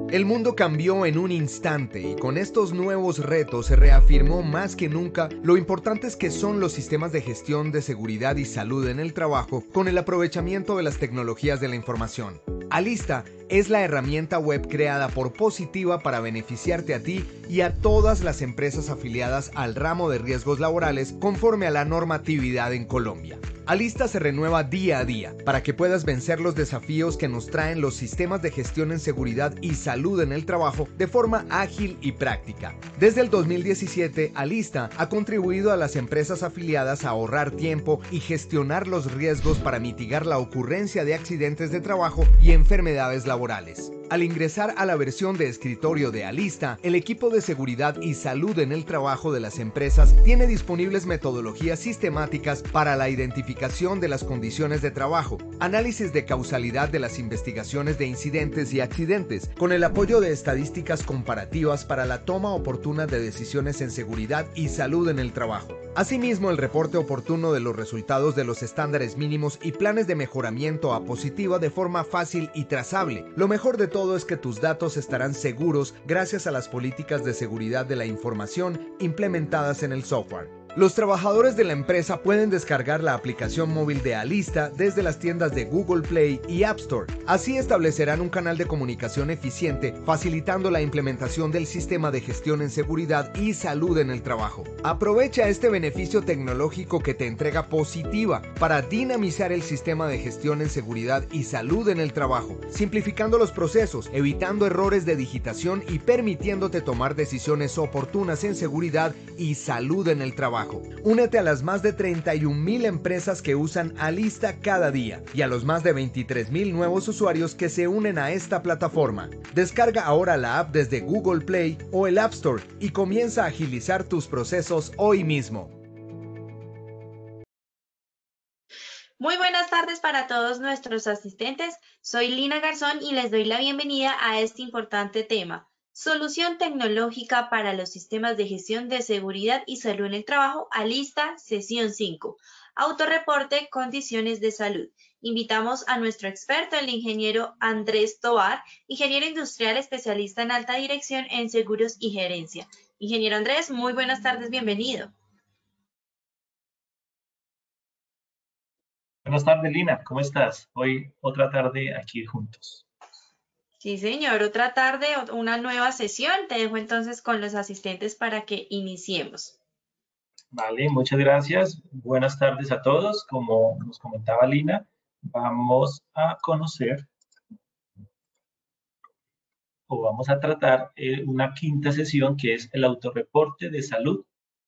El mundo cambió en un instante y con estos nuevos retos se reafirmó más que nunca lo importantes que son los sistemas de gestión de seguridad y salud en el trabajo con el aprovechamiento de las tecnologías de la información. Alista es la herramienta web creada por Positiva para beneficiarte a ti y a todas las empresas afiliadas al ramo de riesgos laborales conforme a la normatividad en Colombia. Alista se renueva día a día para que puedas vencer los desafíos que nos traen los sistemas de gestión en seguridad y salud en el trabajo de forma ágil y práctica. Desde el 2017, Alista ha contribuido a las empresas afiliadas a ahorrar tiempo y gestionar los riesgos para mitigar la ocurrencia de accidentes de trabajo y enfermedades laborales. Al ingresar a la versión de escritorio de Alista, el equipo de seguridad y salud en el trabajo de las empresas tiene disponibles metodologías sistemáticas para la identificación de las condiciones de trabajo, análisis de causalidad de las investigaciones de incidentes y accidentes, con el apoyo de estadísticas comparativas para la toma oportuna de decisiones en seguridad y salud en el trabajo. Asimismo, el reporte oportuno de los resultados de los estándares mínimos y planes de mejoramiento a Positiva de forma fácil y trazable. Lo mejor de todo es que tus datos estarán seguros gracias a las políticas de seguridad de la información implementadas en el software. Los trabajadores de la empresa pueden descargar la aplicación móvil de Alista desde las tiendas de Google Play y App Store. Así establecerán un canal de comunicación eficiente, facilitando la implementación del sistema de gestión en seguridad y salud en el trabajo. Aprovecha este beneficio tecnológico que te entrega Positiva para dinamizar el sistema de gestión en seguridad y salud en el trabajo, simplificando los procesos, evitando errores de digitación y permitiéndote tomar decisiones oportunas en seguridad y salud en el trabajo. Únete a las más de 31,000 empresas que usan Alista cada día y a los más de 23,000 nuevos usuarios que se unen a esta plataforma. Descarga ahora la app desde Google Play o el App Store y comienza a agilizar tus procesos hoy mismo. Muy buenas tardes para todos nuestros asistentes. Soy Lina Garzón y les doy la bienvenida a este importante tema. Solución tecnológica para los sistemas de gestión de seguridad y salud en el trabajo, Alista, sesión 5. Autorreporte, condiciones de salud. Invitamos a nuestro experto, el ingeniero Andrés Tovar, ingeniero industrial especialista en alta dirección en seguros y gerencia. Ingeniero Andrés, muy buenas tardes, bienvenido. Buenas tardes, Lina, ¿cómo estás? Hoy otra tarde aquí juntos. Sí, señor, otra tarde, una nueva sesión. Te dejo entonces con los asistentes para que iniciemos. Vale, muchas gracias. Buenas tardes a todos. Como nos comentaba Lina, vamos a conocer o vamos a tratar una quinta sesión que es el autorreporte de salud.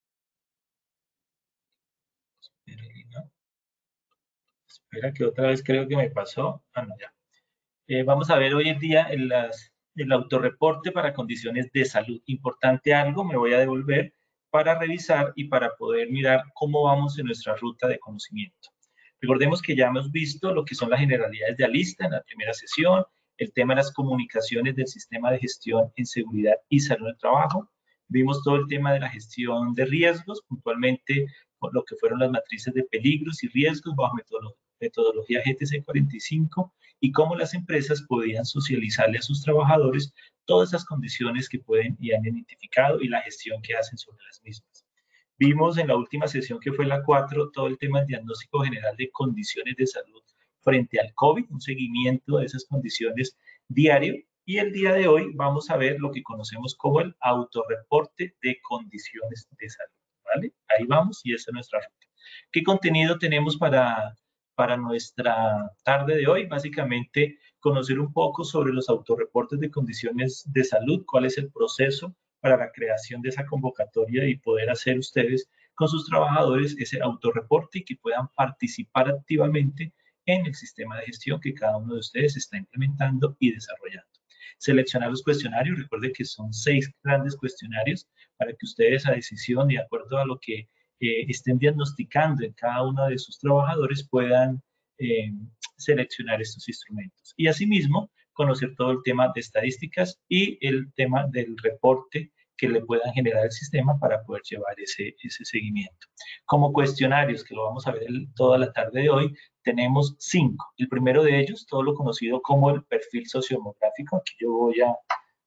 Espera, Lina. Espera que otra vez creo que me pasó. Ah, no, ya. Vamos a ver hoy en día el autorreporte para condiciones de salud. Importante algo, me voy a devolver para revisar y para poder mirar cómo vamos en nuestra ruta de conocimiento. Recordemos que ya hemos visto lo que son las generalidades de Alista en la primera sesión, el tema de las comunicaciones del sistema de gestión en seguridad y salud del trabajo. Vimos todo el tema de la gestión de riesgos, puntualmente lo que fueron las matrices de peligros y riesgos bajo metodología GTC 45 y cómo las empresas podían socializarle a sus trabajadores todas esas condiciones que pueden y han identificado y la gestión que hacen sobre las mismas. Vimos en la última sesión, que fue la 4, todo el tema del diagnóstico general de condiciones de salud frente al COVID, un seguimiento de esas condiciones diario. Y el día de hoy vamos a ver lo que conocemos como el autorreporte de condiciones de salud. ¿Vale? Ahí vamos y esa es nuestra ruta. ¿Qué contenido tenemos para nuestra tarde de hoy? Básicamente, conocer un poco sobre los autorreportes de condiciones de salud, cuál es el proceso para la creación de esa convocatoria y poder hacer ustedes con sus trabajadores ese autorreporte y que puedan participar activamente en el sistema de gestión que cada uno de ustedes está implementando y desarrollando. Seleccionar los cuestionarios, recuerde que son 6 grandes cuestionarios para que ustedes a decisión, de acuerdo a lo que estén diagnosticando en cada uno de sus trabajadores, puedan seleccionar estos instrumentos. Y asimismo, conocer todo el tema de estadísticas y el tema del reporte que le puedan generar el sistema para poder llevar ese seguimiento. Como cuestionarios, que lo vamos a ver toda la tarde de hoy, tenemos 5. El primero de ellos, todo lo conocido como el perfil sociodemográfico. Aquí yo voy a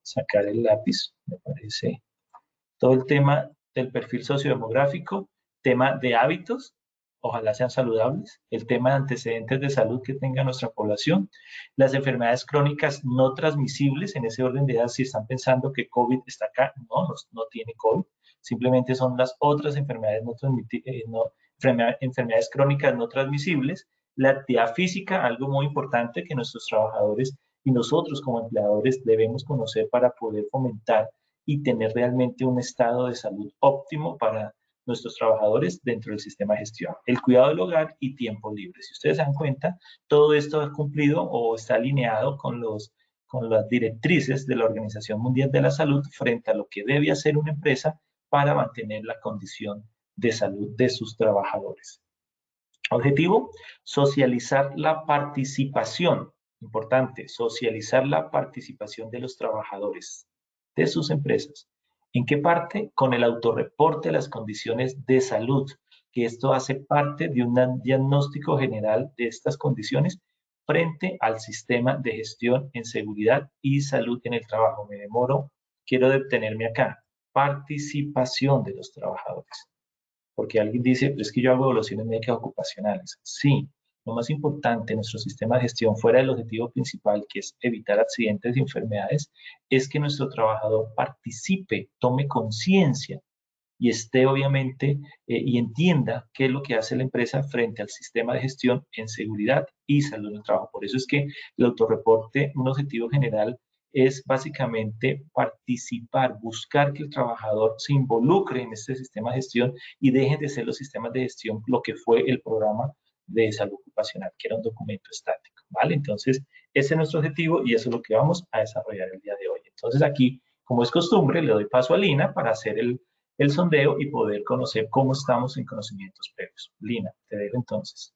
sacar el lápiz, me parece. Todo el tema del perfil sociodemográfico, tema de hábitos, ojalá sean saludables, el tema de antecedentes de salud que tenga nuestra población, las enfermedades crónicas no transmisibles, en ese orden de ideas, si están pensando que COVID está acá, no tiene COVID, simplemente son las otras enfermedades, enfermedades crónicas no transmisibles, la actividad física, algo muy importante que nuestros trabajadores y nosotros como empleadores debemos conocer para poder fomentar y tener realmente un estado de salud óptimo para nuestros trabajadores dentro del sistema de gestión. El cuidado del hogar y tiempo libre. Si ustedes se dan cuenta, todo esto ha cumplido o está alineado con las directrices de la Organización Mundial de la Salud frente a lo que debe hacer una empresa para mantener la condición de salud de sus trabajadores. Objetivo, socializar la participación. Importante, socializar la participación de los trabajadores de sus empresas. ¿En qué parte? Con el autorreporte de las condiciones de salud, que esto hace parte de un diagnóstico general de estas condiciones frente al sistema de gestión en seguridad y salud en el trabajo. Me demoro, quiero detenerme acá. Participación de los trabajadores. Porque alguien dice, pero es que yo hago evaluaciones médicas ocupacionales. Sí, lo más importante en nuestro sistema de gestión, fuera del objetivo principal, que es evitar accidentes y enfermedades, es que nuestro trabajador participe, tome conciencia y esté obviamente y entienda qué es lo que hace la empresa frente al sistema de gestión en seguridad y salud en el trabajo. Por eso es que el autorreporte, un objetivo general, es básicamente participar, buscar que el trabajador se involucre en este sistema de gestión y dejen de ser los sistemas de gestión lo que fue el programa de salud ocupacional, que era un documento estático, ¿vale? Entonces, ese es nuestro objetivo y eso es lo que vamos a desarrollar el día de hoy. Entonces, aquí, como es costumbre, le doy paso a Lina para hacer el sondeo y poder conocer cómo estamos en conocimientos previos. Lina, te dejo entonces.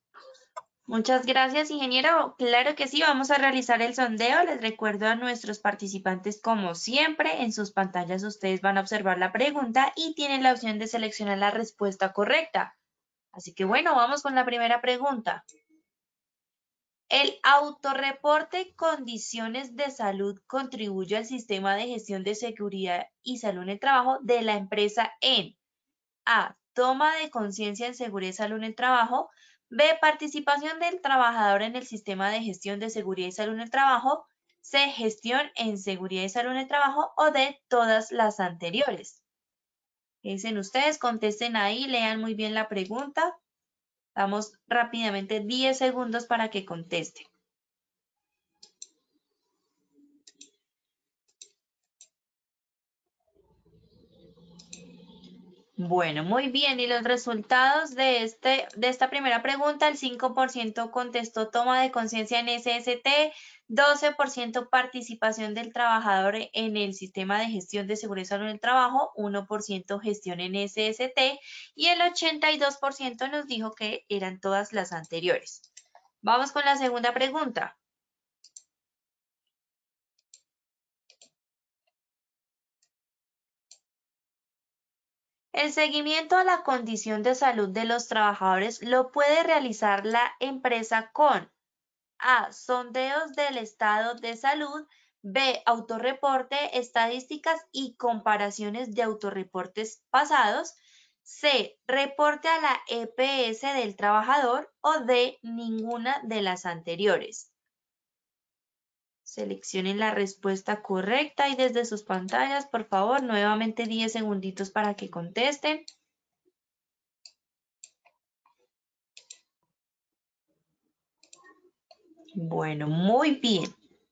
Muchas gracias, ingeniero. Claro que sí, vamos a realizar el sondeo. Les recuerdo a nuestros participantes, como siempre, en sus pantallas ustedes van a observar la pregunta y tienen la opción de seleccionar la respuesta correcta. Así que bueno, vamos con la primera pregunta. ¿El autorreporte condiciones de salud contribuye al sistema de gestión de seguridad y salud en el trabajo de la empresa en A, toma de conciencia en seguridad y salud en el trabajo, B, participación del trabajador en el sistema de gestión de seguridad y salud en el trabajo, C, gestión en seguridad y salud en el trabajo, o D, todas las anteriores? ¿Qué dicen ustedes? Contesten ahí, lean muy bien la pregunta. Damos rápidamente 10 segundos para que contesten. Bueno, muy bien. Y los resultados de esta primera pregunta, el 5% contestó toma de conciencia en SST, 12% participación del trabajador en el sistema de gestión de seguridad y salud en el trabajo, 1% gestión en SST y el 82% nos dijo que eran todas las anteriores. Vamos con la segunda pregunta. El seguimiento a la condición de salud de los trabajadores lo puede realizar la empresa con A, sondeos del estado de salud, B, autorreporte, estadísticas y comparaciones de autorreportes pasados, C, reporte a la EPS del trabajador o D, ninguna de las anteriores. Seleccionen la respuesta correcta y desde sus pantallas, por favor, nuevamente 10 segunditos para que contesten. Bueno, muy bien.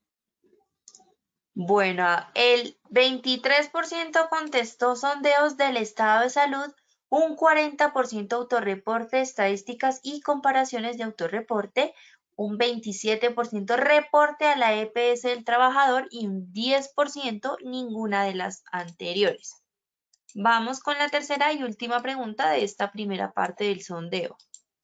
Bueno, el 23% contestó sondeos del estado de salud, un 40% autorreporte, estadísticas y comparaciones de autorreporte, un 27% reporte a la EPS del trabajador y un 10% ninguna de las anteriores. Vamos con la tercera y última pregunta de esta primera parte del sondeo.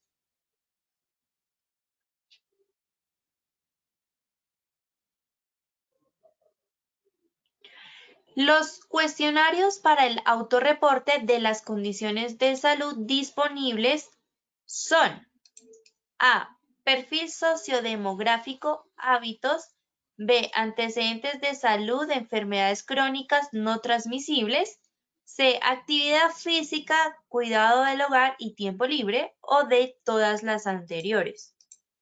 Los cuestionarios para el autorreporte de las condiciones de salud disponibles son A, perfil sociodemográfico, hábitos, B, antecedentes de salud de enfermedades crónicas no transmisibles. C, actividad física, cuidado del hogar y tiempo libre. O D, todas las anteriores.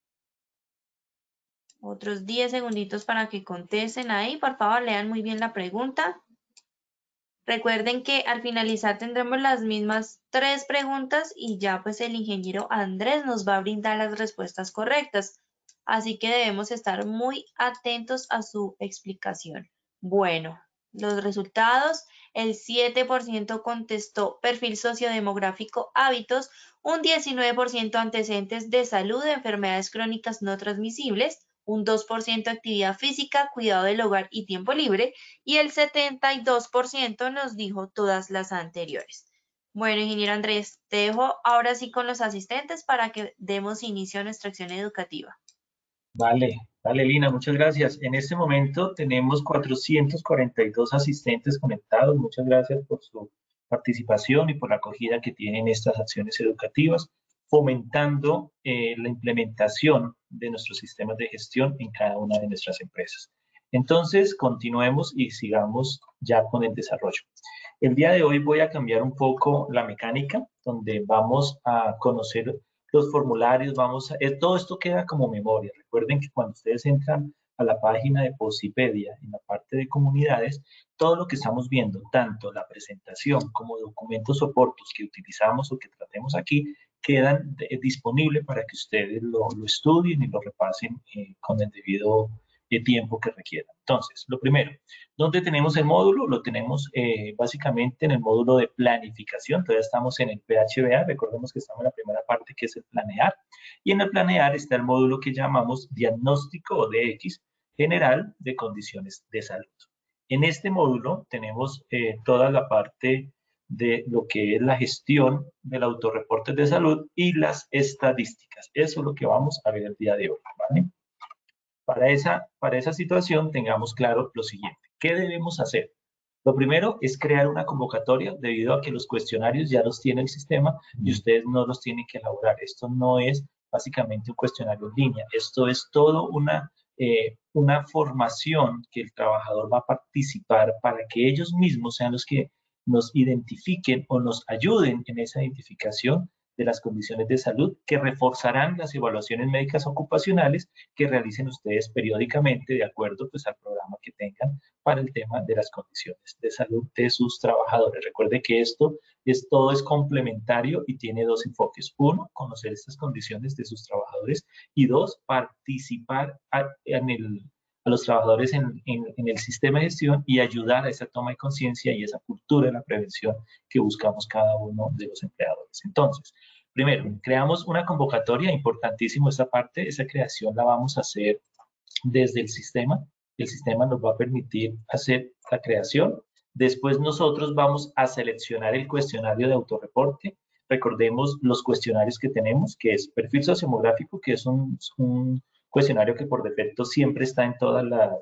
Otros 10 segunditos para que contesten ahí. Por favor, lean muy bien la pregunta. Recuerden que al finalizar tendremos las mismas 3 preguntas y ya pues el ingeniero Andrés nos va a brindar las respuestas correctas. Así que debemos estar muy atentos a su explicación. Bueno, los resultados, el 7% contestó perfil sociodemográfico, hábitos, un 19% antecedentes de salud, enfermedades crónicas no transmisibles, un 2% actividad física, cuidado del hogar y tiempo libre, y el 72% nos dijo todas las anteriores. Bueno, ingeniero Andrés, te dejo ahora sí con los asistentes para que demos inicio a nuestra acción educativa. Vale, vale, Lina, muchas gracias. En este momento tenemos 442 asistentes conectados. Muchas gracias por su participación y por la acogida que tienen estas acciones educativas, fomentando la implementación de nuestros sistemas de gestión en cada una de nuestras empresas. Entonces, continuemos y sigamos ya con el desarrollo. El día de hoy voy a cambiar un poco la mecánica, donde vamos a conocer los formularios, todo esto queda como memoria. Recuerden que cuando ustedes entran a la página de Posipedia, en la parte de comunidades, todo lo que estamos viendo, tanto la presentación como documentos soportos que utilizamos o que tratemos aquí, quedan disponibles para que ustedes lo estudien y lo repasen con el debido tiempo que requieran. Entonces, lo primero, ¿dónde tenemos el módulo? Lo tenemos básicamente en el módulo de planificación. Todavía estamos en el PHBA. Recordemos que estamos en la primera parte, que es el planear. Y en el planear está el módulo que llamamos diagnóstico o DX general de condiciones de salud. En este módulo tenemos toda la parte de lo que es la gestión del autorreporte de salud y las estadísticas. Eso es lo que vamos a ver el día de hoy, ¿vale? Para esa situación tengamos claro lo siguiente. ¿Qué debemos hacer? Lo primero es crear una convocatoria debido a que los cuestionarios ya los tiene el sistema y ustedes no los tienen que elaborar. Esto no es básicamente un cuestionario en línea. Esto es todo una formación que el trabajador va a participar para que ellos mismos sean los que nos identifiquen o nos ayuden en esa identificación de las condiciones de salud, que reforzarán las evaluaciones médicas ocupacionales que realicen ustedes periódicamente de acuerdo pues, al programa que tengan para el tema de las condiciones de salud de sus trabajadores. Recuerde que todo es complementario y tiene dos enfoques. Uno, conocer estas condiciones de sus trabajadores y dos, participar a los trabajadores en el sistema de gestión y ayudar a esa toma de conciencia y esa cultura de la prevención que buscamos cada uno de los empleadores. Entonces, primero, creamos una convocatoria, importantísimo esta parte, esa creación la vamos a hacer desde el sistema. El sistema nos va a permitir hacer la creación. Después nosotros vamos a seleccionar el cuestionario de autorreporte. Recordemos los cuestionarios que tenemos, que es perfil sociodemográfico, que es un cuestionario que por defecto siempre está en todos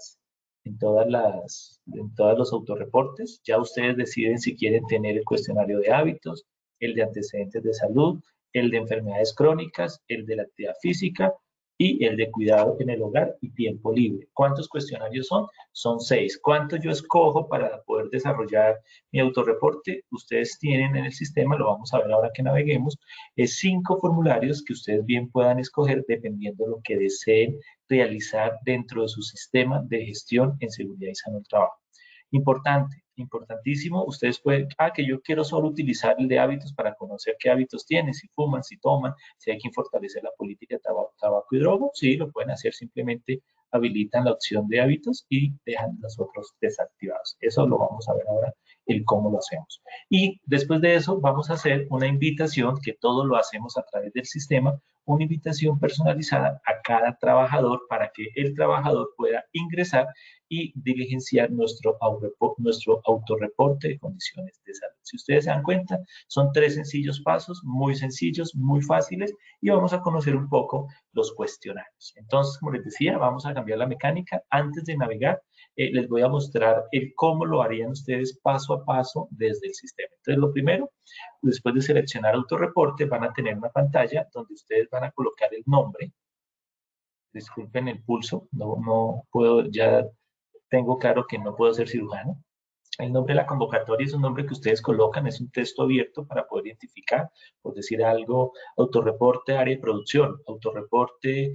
los autorreportes. Ya ustedes deciden si quieren tener el cuestionario de hábitos, el de antecedentes de salud, el de enfermedades crónicas, el de la actividad física y el de cuidado en el hogar y tiempo libre. ¿Cuántos cuestionarios son? Son 6. ¿Cuánto yo escojo para poder desarrollar mi autorreporte? Ustedes tienen en el sistema, lo vamos a ver ahora que naveguemos, 5 formularios que ustedes bien puedan escoger dependiendo de lo que deseen realizar dentro de su sistema de gestión en seguridad y salud del trabajo. Importante, importantísimo, ustedes pueden, que yo quiero solo utilizar el de hábitos para conocer qué hábitos tienen, si fuman, si toman, si hay que fortalecer la política de tabaco y droga, sí, lo pueden hacer, simplemente habilitan la opción de hábitos y dejan los otros desactivados. Eso lo vamos a ver ahora, el cómo lo hacemos. Y después de eso vamos a hacer una invitación, que todo lo hacemos a través del sistema, una invitación personalizada a cada trabajador para que el trabajador pueda ingresar y diligenciar nuestro autorreporte de condiciones de salud. Si ustedes se dan cuenta, son 3 sencillos pasos, muy sencillos, muy fáciles, y vamos a conocer un poco los cuestionarios. Entonces, como les decía, vamos a cambiar la mecánica. Antes de navegar, les voy a mostrar el cómo lo harían ustedes paso a paso desde el sistema. Entonces, lo primero, después de seleccionar autorreporte, van a tener una pantalla donde ustedes van a colocar el nombre disculpen el pulso, no puedo, ya tengo claro que no puedo ser cirujano. El nombre de la convocatoria es un nombre que ustedes colocan, es un texto abierto para poder identificar, por decir algo, autorreporte área de producción, autorreporte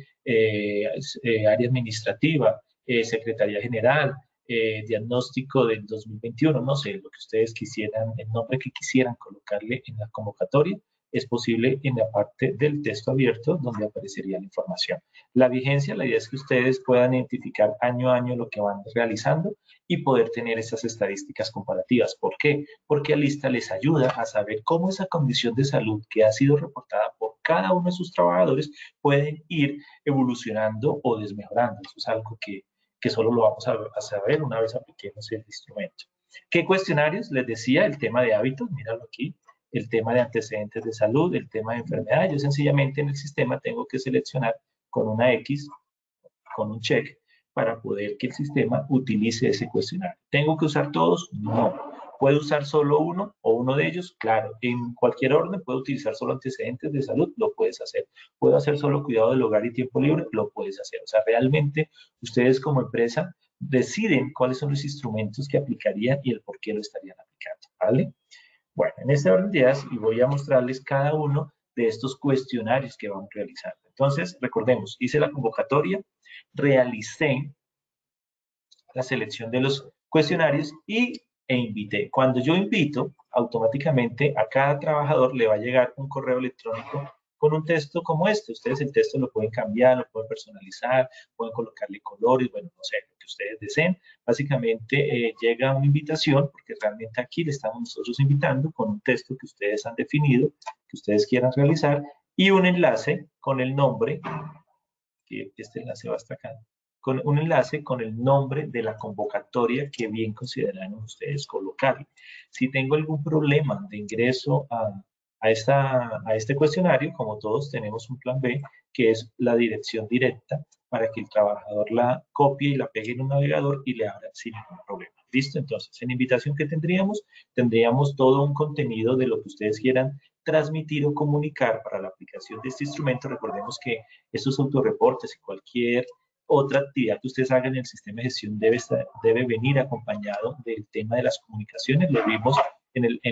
área administrativa, secretaría general, diagnóstico del 2021, no sé, lo que ustedes quisieran, el nombre que quisieran colocarle en la convocatoria, es posible en la parte del texto abierto donde aparecería la información. La vigencia, la idea es que ustedes puedan identificar año a año lo que van realizando y poder tener esas estadísticas comparativas. ¿Por qué? Porque Alista les ayuda a saber cómo esa condición de salud que ha sido reportada por cada uno de sus trabajadores pueden ir evolucionando o desmejorando. Eso es algo que solo lo vamos a saber una vez apliquemos el instrumento. ¿Qué cuestionarios? Les decía, el tema de hábitos, míralo aquí, el tema de antecedentes de salud, el tema de enfermedad. Yo sencillamente en el sistema tengo que seleccionar con una X, con un check, para poder que el sistema utilice ese cuestionario. ¿Tengo que usar todos? No. ¿Puedo usar solo uno o uno de ellos? Claro. En cualquier orden, ¿puedo utilizar solo antecedentes de salud? Lo puedes hacer. ¿Puedo hacer solo cuidado del hogar y tiempo libre? Lo puedes hacer. O sea, realmente ustedes como empresa deciden cuáles son los instrumentos que aplicarían y el por qué lo estarían aplicando, ¿vale? Bueno, en este orden de ideas voy a mostrarles cada uno de estos cuestionarios que vamos realizando. Entonces, recordemos, hice la convocatoria, realicé la selección de los cuestionarios e invité. Cuando yo invito, automáticamente a cada trabajador le va a llegar un correo electrónico con un texto como este. Ustedes el texto lo pueden cambiar, lo pueden personalizar, pueden colocarle colores, bueno, no sé, lo que ustedes deseen. Básicamente llega una invitación, porque realmente aquí le estamos nosotros invitando con un texto que ustedes han definido, que ustedes quieran realizar, y un enlace con el nombre, que este enlace va hasta acá, con un enlace con el nombre de la convocatoria que bien consideran ustedes colocarle. Si tengo algún problema de ingreso a este cuestionario, como todos tenemos un plan B, que es la dirección directa para que el trabajador la copie y la pegue en un navegador y le abra sin ningún problema. ¿Listo? Entonces, en invitación que tendríamos todo un contenido de lo que ustedes quieran transmitir o comunicar para la aplicación de este instrumento. Recordemos que estos autorreportes y cualquier otra actividad que ustedes hagan en el sistema de gestión debe venir acompañado del tema de las comunicaciones. Lo vimos en el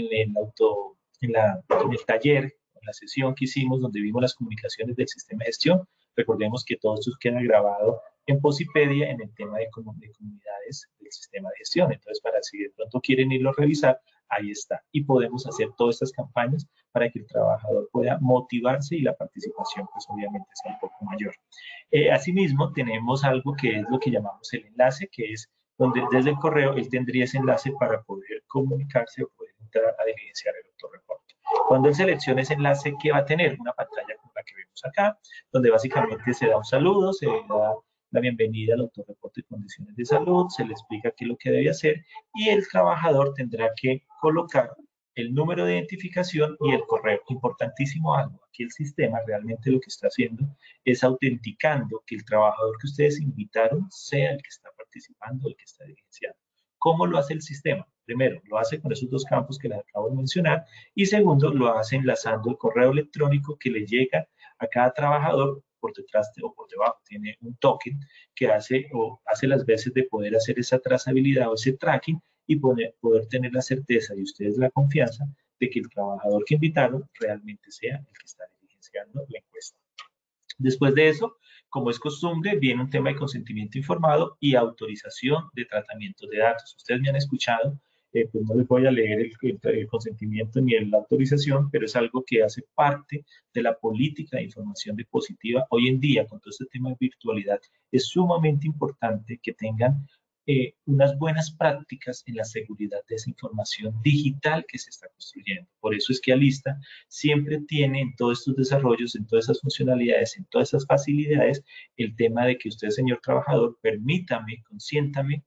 taller, en la sesión que hicimos donde vimos las comunicaciones del sistema de gestión. Recordemos que todo esto queda grabado en Posipedia en el tema de comunidades del sistema de gestión. Entonces, para si de pronto quieren irlo a revisar, ahí está. Y podemos hacer todas estas campañas para que el trabajador pueda motivarse y la participación, pues obviamente, sea un poco mayor. Asimismo, tenemos algo que es lo que llamamos el enlace, que es donde desde el correo él tendría ese enlace para poder comunicarse o poder entrar a diligenciar el autorreporte. Cuando él seleccione ese enlace, ¿qué va a tener? Una pantalla como la que vemos acá, donde básicamente se da un saludo, se da la bienvenida al autorreporte de condiciones de salud, se le explica qué es lo que debe hacer y el trabajador tendrá que colocar el número de identificación y el correo. Importantísimo algo, aquí el sistema realmente lo que está haciendo es autenticando que el trabajador que ustedes invitaron sea el que está participando, el que está diligenciando. ¿Cómo lo hace el sistema? Primero, lo hace con esos dos campos que les acabo de mencionar y segundo, lo hace enlazando el correo electrónico que le llega a cada trabajador por detrás o por debajo. Tiene un token que hace las veces de poder hacer esa trazabilidad o ese tracking y poder tener la certeza y ustedes la confianza de que el trabajador que invitaron realmente sea el que está diligenciando la encuesta. Después de eso, como es costumbre, viene un tema de consentimiento informado y autorización de tratamiento de datos. Ustedes me han escuchado, pues no les voy a leer el consentimiento ni la autorización, pero es algo que hace parte de la política de información dispositiva. Hoy en día, con todo este tema de virtualidad, es sumamente importante que tengan unas buenas prácticas en la seguridad de esa información digital que se está construyendo. Por eso es que Alista siempre tiene en todos estos desarrollos, en todas esas funcionalidades, en todas esas facilidades, el tema de que usted, señor trabajador, permítame, consiéntame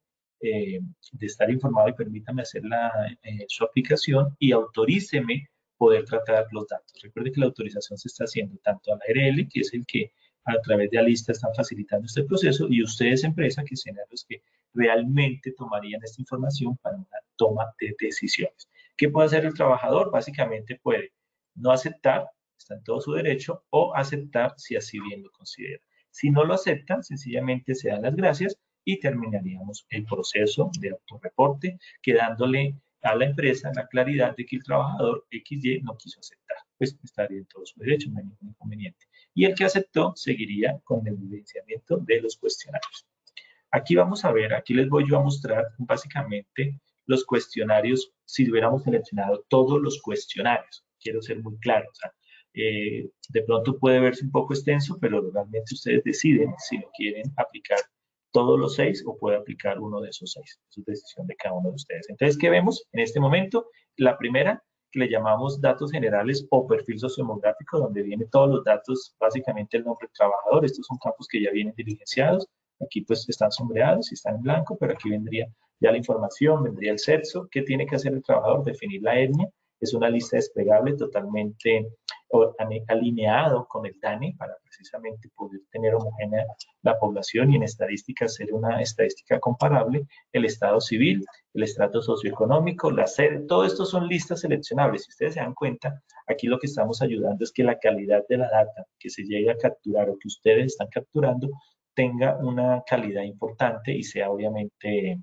de estar informado y permítame hacer su aplicación y autoríceme poder tratar los datos. Recuerde que la autorización se está haciendo tanto a la ARL, que es el que a través de Alista están facilitando este proceso, y ustedes, empresa, que serán los que realmente tomarían esta información para una toma de decisiones. ¿Qué puede hacer el trabajador? Básicamente puede no aceptar, está en todo su derecho, o aceptar si así bien lo considera. Si no lo aceptan, sencillamente se dan las gracias y terminaríamos el proceso de autorreporte, quedándole a la empresa la claridad de que el trabajador XY no quiso aceptar. Pues estaría en todo su derecho, no hay ningún inconveniente. Y el que aceptó seguiría con el evidenciamiento de los cuestionarios. Aquí vamos a ver, aquí les voy yo a mostrar básicamente los cuestionarios, si hubiéramos seleccionado todos los cuestionarios. Quiero ser muy claro, o sea, de pronto puede verse un poco extenso, pero realmente ustedes deciden si lo quieren aplicar todos los 6 o puede aplicar uno de esos 6. Eso es decisión de cada uno de ustedes. Entonces, ¿qué vemos en este momento? La primera, que le llamamos datos generales o perfil sociodemográfico, donde vienen todos los datos, básicamente el nombre del trabajador. Estos son campos que ya vienen diligenciados. Aquí pues están sombreados y están en blanco, pero aquí vendría ya la información, vendría el sexo. ¿Qué tiene que hacer el trabajador? Definir la etnia. Es una lista desplegable totalmente alineado con el DANE para precisamente poder tener homogénea la población y en estadística hacer una estadística comparable, el estado civil, el estrato socioeconómico, la sede, todo esto son listas seleccionables. Si ustedes se dan cuenta, aquí lo que estamos ayudando es que la calidad de la data que se llegue a capturar o que ustedes están capturando tenga una calidad importante y sea obviamente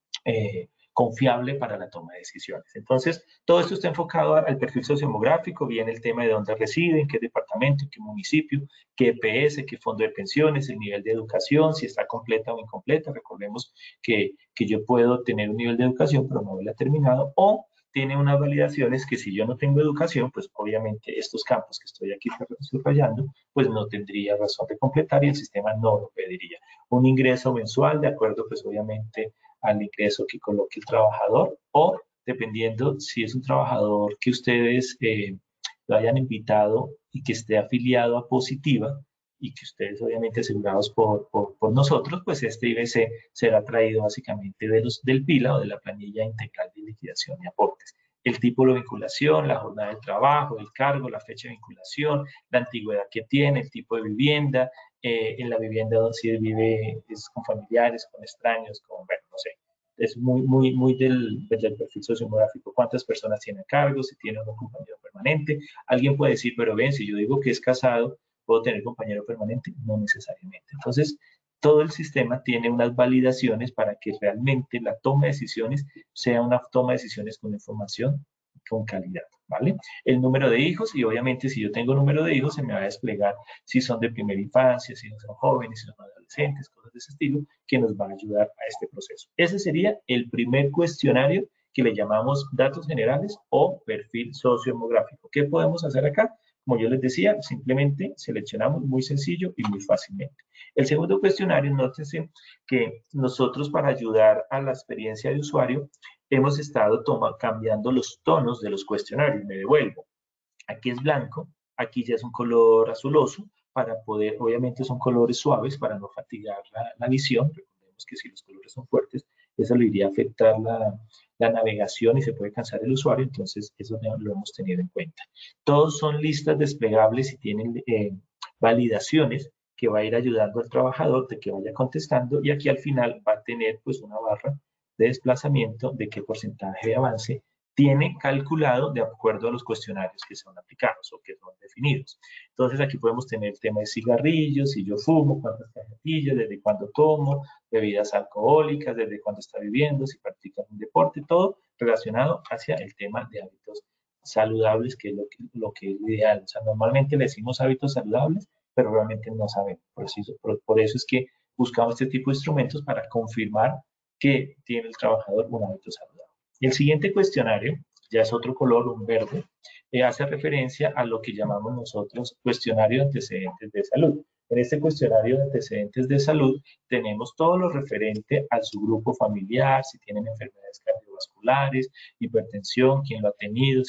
confiable para la toma de decisiones. Entonces, todo esto está enfocado al perfil sociodemográfico, viene el tema de dónde residen, qué departamento, qué municipio, qué EPS, qué fondo de pensiones, el nivel de educación, si está completa o incompleta. Recordemos que yo puedo tener un nivel de educación, pero no haberla terminado, o tiene unas validaciones que si yo no tengo educación, pues obviamente estos campos que estoy aquí subrayando, pues no tendría razón de completar y el sistema no lo pediría. Un ingreso mensual, de acuerdo, pues obviamente al ingreso que coloque el trabajador o dependiendo si es un trabajador que ustedes lo hayan invitado y que esté afiliado a Positiva y que ustedes obviamente asegurados por nosotros, pues este IBC será traído básicamente del PILA o de la planilla integral de liquidación y aportes. El tipo de vinculación, la jornada de trabajo, el cargo, la fecha de vinculación, la antigüedad que tiene, el tipo de vivienda, en la vivienda donde si vive es con familiares, con extraños, con, bueno, no sé, es muy del perfil sociodemográfico, cuántas personas tiene a cargo, si tiene un compañero permanente. Alguien puede decir, pero ven, si yo digo que es casado, ¿puedo tener compañero permanente? No necesariamente. Entonces, todo el sistema tiene unas validaciones para que realmente la toma de decisiones sea una toma de decisiones con información con calidad, ¿vale? El número de hijos, y obviamente si yo tengo número de hijos, se me va a desplegar si son de primera infancia, si no son jóvenes, si son adolescentes, cosas de ese estilo, que nos van a ayudar a este proceso. Ese sería el primer cuestionario que le llamamos datos generales o perfil sociodemográfico. ¿Qué podemos hacer acá? Como yo les decía, simplemente seleccionamos muy sencillo y muy fácilmente. El segundo cuestionario, nótese que nosotros para ayudar a la experiencia de usuario hemos estado cambiando los tonos de los cuestionarios. Me devuelvo. Aquí es blanco, aquí ya es un color azuloso, para poder, obviamente son colores suaves para no fatigar la visión. Recordemos que si los colores son fuertes, eso le iría a afectar la navegación y se puede cansar el usuario, entonces eso lo hemos tenido en cuenta. Todos son listas desplegables y tienen validaciones que va a ir ayudando al trabajador de que vaya contestando y aquí al final va a tener pues una barra de desplazamiento de qué porcentaje de avance tiene calculado de acuerdo a los cuestionarios que son aplicados o que son definidos. Entonces aquí podemos tener el tema de cigarrillos, si yo fumo, cuántas cajetillas, desde cuándo tomo, bebidas alcohólicas, desde cuándo está viviendo, si practica un deporte, todo relacionado hacia el tema de hábitos saludables, que es lo que es ideal. O sea, normalmente le decimos hábitos saludables, pero realmente no sabemos. Por eso es que buscamos este tipo de instrumentos para confirmar que tiene el trabajador un hábito saludable. Y el siguiente cuestionario, ya es otro color, un verde, hace referencia a lo que llamamos nosotros cuestionario de antecedentes de salud. En este cuestionario de antecedentes de salud tenemos todo lo referente a su grupo familiar, si tienen enfermedades cardiovasculares, hipertensión, quién lo ha tenido,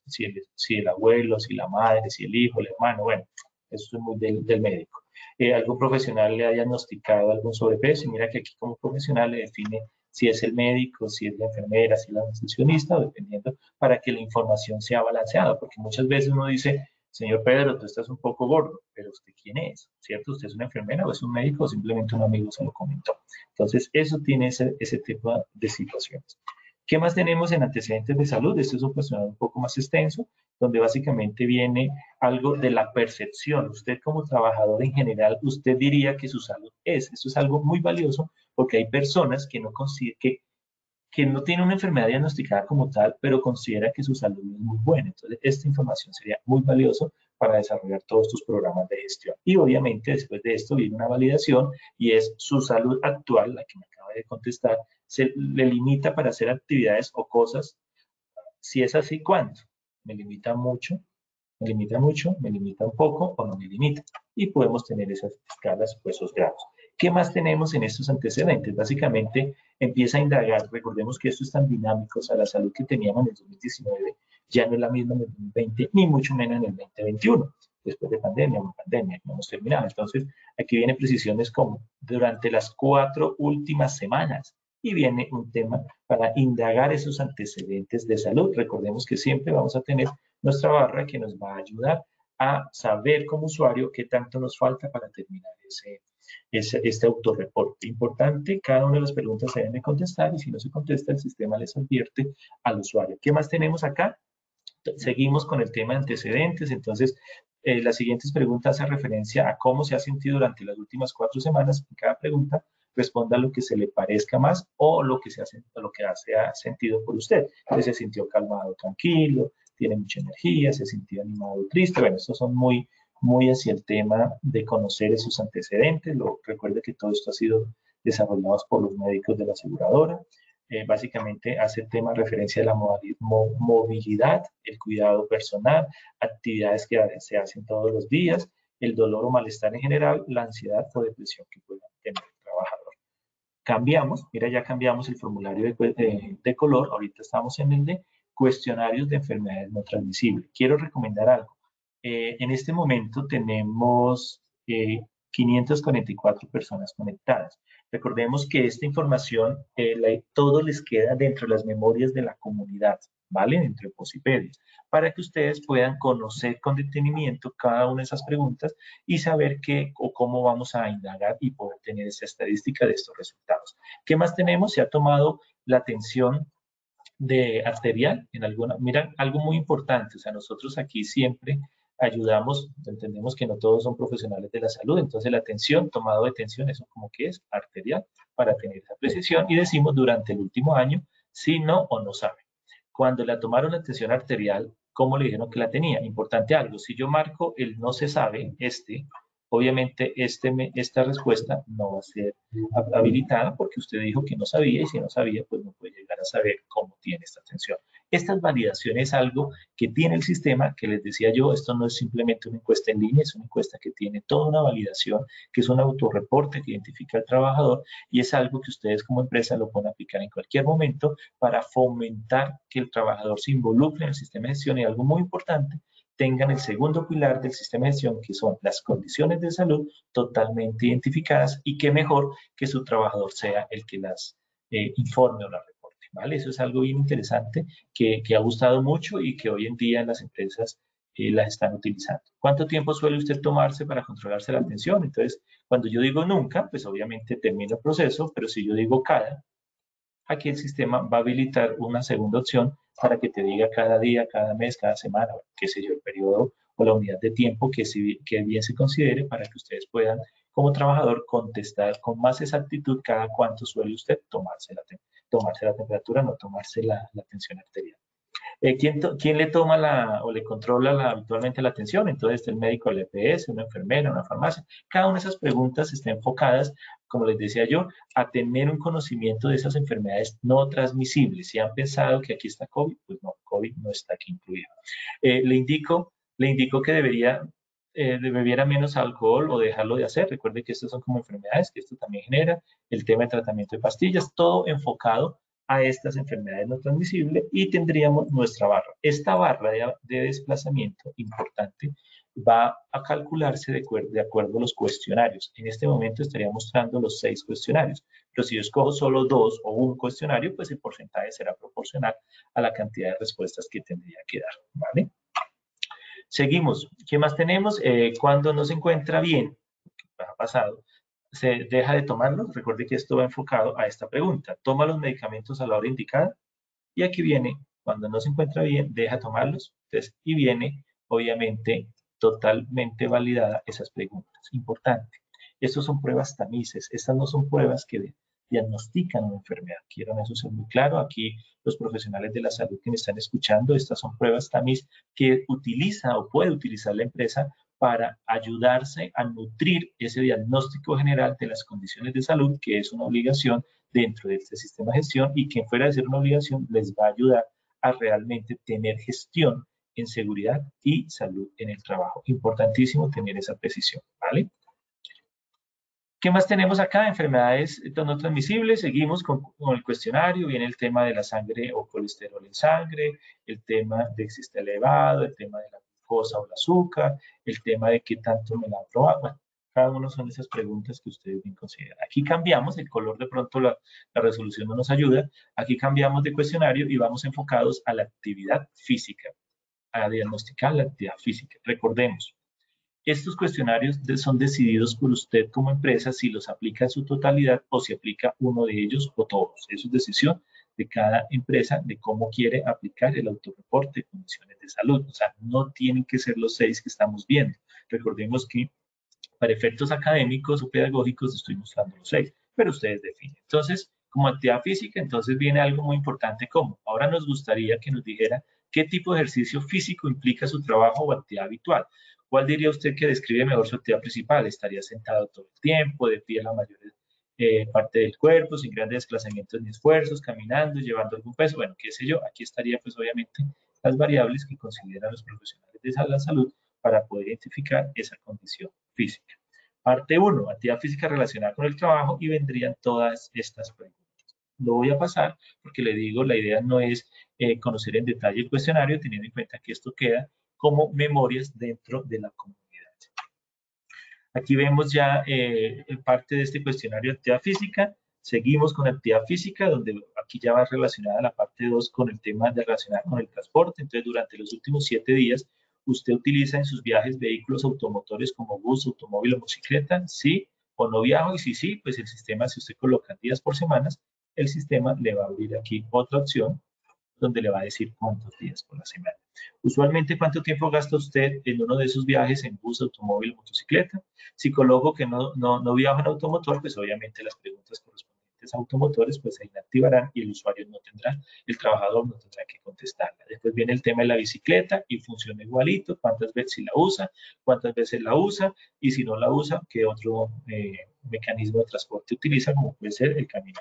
si el abuelo, si la madre, si el hijo, el hermano, bueno, eso es muy del médico. Algún profesional le ha diagnosticado algún sobrepeso y mira que aquí como profesional le define si es el médico, si es la enfermera, si es la nutricionista, dependiendo, para que la información sea balanceada, porque muchas veces uno dice, señor Pedro, tú estás un poco gordo, pero ¿usted quién es? ¿Cierto? ¿Usted es una enfermera o es un médico o simplemente un amigo se lo comentó? Entonces, eso tiene ese tipo de situaciones. ¿Qué más tenemos en antecedentes de salud? Esto es un cuestionario un poco más extenso, donde básicamente viene algo de la percepción. Usted como trabajador en general, usted diría que su salud es. Esto es algo muy valioso porque hay personas que que no tienen una enfermedad diagnosticada como tal, pero considera que su salud es muy buena. Entonces, esta información sería muy valiosa para desarrollar todos tus programas de gestión. Y obviamente después de esto viene una validación y es su salud actual, la que me acaba de contestar, se le limita para hacer actividades o cosas. Si es así, ¿cuánto? ¿Me limita mucho? ¿Me limita mucho? ¿Me limita un poco o no me limita? Y podemos tener esas escalas o esos grados. ¿Qué más tenemos en estos antecedentes? Básicamente empieza a indagar. Recordemos que esto es tan dinámico, o sea, la salud que teníamos en el 2019 ya no es la misma en el 2020, ni mucho menos en el 2021, después de pandemia, una pandemia que no hemos terminado. Entonces, aquí vienen precisiones como durante las 4 últimas semanas, y viene un tema para indagar esos antecedentes de salud. Recordemos que siempre vamos a tener nuestra barra que nos va a ayudar a saber como usuario qué tanto nos falta para terminar este autorreporte. Importante, cada una de las preguntas se deben de contestar y si no se contesta, el sistema les advierte al usuario. ¿Qué más tenemos acá? Seguimos con el tema de antecedentes, entonces las siguientes preguntas hacen referencia a cómo se ha sentido durante las últimas 4 semanas. En cada pregunta responda lo que se le parezca más o lo que se ha sentido por usted. Entonces, se sintió calmado, tranquilo, tiene mucha energía, se sintió animado, triste. Bueno, estos son muy hacia el tema de conocer esos antecedentes. Recuerde que todo esto ha sido desarrollado por los médicos de la aseguradora. Básicamente hace el tema referencia a la movilidad, el cuidado personal, actividades que se hacen todos los días, el dolor o malestar en general, la ansiedad o depresión que pueda tener el trabajador. Cambiamos, mira, ya cambiamos el formulario de color, ahorita estamos en el de cuestionarios de enfermedades no transmisibles. Quiero recomendar algo. En este momento tenemos 544 personas conectadas. Recordemos que esta información, todo les queda dentro de las memorias de la comunidad, ¿vale? Dentro de Posipedia, para que ustedes puedan conocer con detenimiento cada una de esas preguntas y saber qué o cómo vamos a indagar y poder tener esa estadística de estos resultados. ¿Qué más tenemos? Se ha tomado la tensión de arterial en alguna, mira, algo muy importante, o sea, nosotros aquí siempre ayudamos, entendemos que no todos son profesionales de la salud, entonces la tensión, tomado de tensión, eso como que es arterial, para tener esa precisión, y decimos durante el último año, si no o no sabe. Cuando la tomaron la tensión arterial, ¿cómo le dijeron que la tenía? Importante algo, si yo marco el no se sabe, obviamente esta respuesta no va a ser habilitada porque usted dijo que no sabía y si no sabía, pues no puede llegar a saber cómo tiene esta tensión. Estas validaciones es algo que tiene el sistema, que les decía yo, esto no es simplemente una encuesta en línea, es una encuesta que tiene toda una validación, que es un autorreporte que identifica al trabajador y es algo que ustedes como empresa lo pueden aplicar en cualquier momento para fomentar que el trabajador se involucre en el sistema de gestión y algo muy importante, tengan el segundo pilar del sistema de gestión, que son las condiciones de salud totalmente identificadas y qué mejor que su trabajador sea el que las informe o las reporte, ¿vale? Eso es algo bien interesante que ha gustado mucho y que hoy en día en las empresas las están utilizando. ¿Cuánto tiempo suele usted tomarse para controlarse la tensión? Entonces, cuando yo digo nunca, pues obviamente termino el proceso, pero si yo digo cada, aquí el sistema va a habilitar una segunda opción para que te diga cada día, cada mes, cada semana, qué sé yo, el periodo o la unidad de tiempo que bien se considere para que ustedes puedan, como trabajador, contestar con más exactitud cada cuánto suele usted tomarse la temperatura, no tomarse la tensión arterial. ¿Quién le toma o le controla habitualmente la atención? Entonces, está el médico del EPS, una enfermera, una farmacia. Cada una de esas preguntas está enfocadas, como les decía yo, a tener un conocimiento de esas enfermedades no transmisibles. Si han pensado que aquí está COVID, pues no, COVID no está aquí incluido. Le indico que bebiera menos alcohol o dejarlo de hacer. Recuerde que estas son como enfermedades que esto también genera. El tema de tratamiento de pastillas, todo enfocado a estas enfermedades no transmisibles y tendríamos nuestra barra. Esta barra de desplazamiento importante va a calcularse de acuerdo a los cuestionarios. En este momento estaría mostrando los 6 cuestionarios, pero si yo escojo solo 2 o un cuestionario, pues el porcentaje será proporcional a la cantidad de respuestas que tendría que dar, ¿vale? Seguimos. ¿Qué más tenemos? Cuando no se encuentra bien, ¿qué ha pasado? Se deja de tomarlos. Recuerde que esto va enfocado a esta pregunta. ¿Toma los medicamentos a la hora indicada? Y aquí viene, cuando no se encuentra bien, deja tomar los test y viene, obviamente, totalmente validada esas preguntas. Importante. Estas son pruebas tamices. Estas no son pruebas que diagnostican una enfermedad. Quiero eso ser muy claro. Aquí los profesionales de la salud que me están escuchando, estas son pruebas tamiz que utiliza o puede utilizar la empresa para ayudarse a nutrir ese diagnóstico general de las condiciones de salud, que es una obligación dentro de este sistema de gestión y que fuera de ser una obligación les va a ayudar a realmente tener gestión en seguridad y salud en el trabajo. Importantísimo tener esa precisión, ¿vale? ¿Qué más tenemos acá? Enfermedades no transmisibles. Seguimos con el cuestionario. Viene el tema de la sangre o colesterol en sangre, el tema de si está elevado, el tema de la glucosa o el azúcar, el tema de qué tanto me la han probado. Bueno, cada uno son esas preguntas que ustedes bien consideran. Aquí cambiamos el color, de pronto la resolución no nos ayuda. Aquí cambiamos de cuestionario y vamos enfocados a la actividad física, a diagnosticar la actividad física. Recordemos, estos cuestionarios son decididos por usted como empresa si los aplica en su totalidad o si aplica uno de ellos o todos. Eso es decisión de cada empresa de cómo quiere aplicar el autorreporte de condiciones de salud. O sea, no tienen que ser los 6 que estamos viendo. Recordemos que para efectos académicos o pedagógicos estoy mostrando los 6, pero ustedes definen. Entonces, como actividad física, entonces viene algo muy importante como, ahora nos gustaría que nos dijera qué tipo de ejercicio físico implica su trabajo o actividad habitual. ¿Cuál diría usted que describe mejor su actividad principal? ¿Estaría sentado todo el tiempo, de pie la mayor parte del cuerpo, sin grandes desplazamientos ni esfuerzos, caminando, llevando algún peso? Bueno, qué sé yo, aquí estaría pues obviamente las variables que consideran los profesionales de la salud para poder identificar esa condición física. Parte 1, actividad física relacionada con el trabajo y vendrían todas estas preguntas. Lo voy a pasar porque le digo, la idea no es conocer en detalle el cuestionario, teniendo en cuenta que esto queda como memorias dentro de la comunidad. Aquí vemos ya parte de este cuestionario de actividad física. Seguimos con actividad física, donde aquí ya va relacionada la parte 2 con el tema de relacionada con el transporte. Entonces, durante los últimos 7 días, ¿usted utiliza en sus viajes vehículos automotores como bus, automóvil o motocicleta? ¿Sí o no viajo? Y si sí, pues el sistema, si usted coloca días por semanas, el sistema le va a abrir aquí otra opción donde le va a decir cuántos días por la semana. Usualmente, ¿cuánto tiempo gasta usted en uno de esos viajes en bus, automóvil o motocicleta? Si coloco que no viajo en automotor, pues obviamente las preguntas correspondientes a automotores pues se inactivarán y el usuario no tendrá, el trabajador no tendrá que contestarla. Después viene el tema de la bicicleta y funciona igualito, cuántas veces si la usa, cuántas veces la usa y si no la usa, qué otro mecanismo de transporte utiliza, como puede ser el caminar.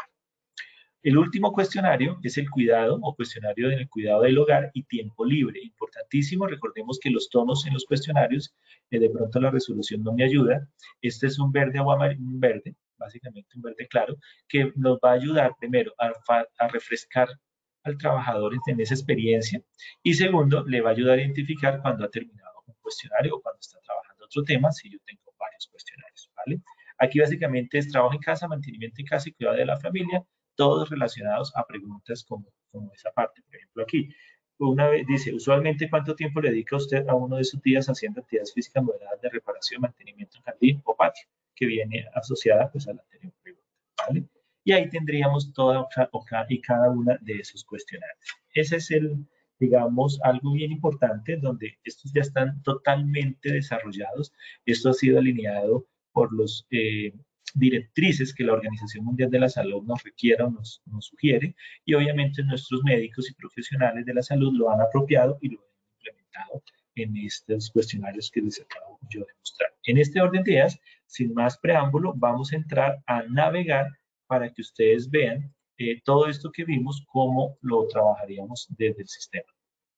El último cuestionario es el cuidado o cuestionario del cuidado del hogar y tiempo libre. Importantísimo, recordemos que los tonos en los cuestionarios, de pronto la resolución no me ayuda. Este es un verde un verde, básicamente un verde claro, que nos va a ayudar primero a refrescar al trabajador en esa experiencia y segundo, le va a ayudar a identificar cuando ha terminado un cuestionario o cuando está trabajando otro tema, si yo tengo varios cuestionarios, ¿vale? Aquí básicamente es trabajo en casa, mantenimiento en casa y cuidado de la familia, todos relacionados a preguntas como esa parte. Por ejemplo, aquí, una vez dice, usualmente, ¿cuánto tiempo le dedica usted a uno de sus días haciendo actividades físicas moderadas de reparación, mantenimiento en jardín o patio? Que viene asociada pues a la anterior pregunta, ¿vale? Y ahí tendríamos toda y cada una de esos cuestionarios. Ese es digamos, algo bien importante donde estos ya están totalmente desarrollados. Esto ha sido alineado por los directrices que la Organización Mundial de la Salud nos requiera o nos sugiere y obviamente nuestros médicos y profesionales de la salud lo han apropiado y lo han implementado en estos cuestionarios que les acabo yo de mostrar. En este orden de ideas, sin más preámbulo, vamos a entrar a navegar para que ustedes vean todo esto que vimos, cómo lo trabajaríamos desde el sistema.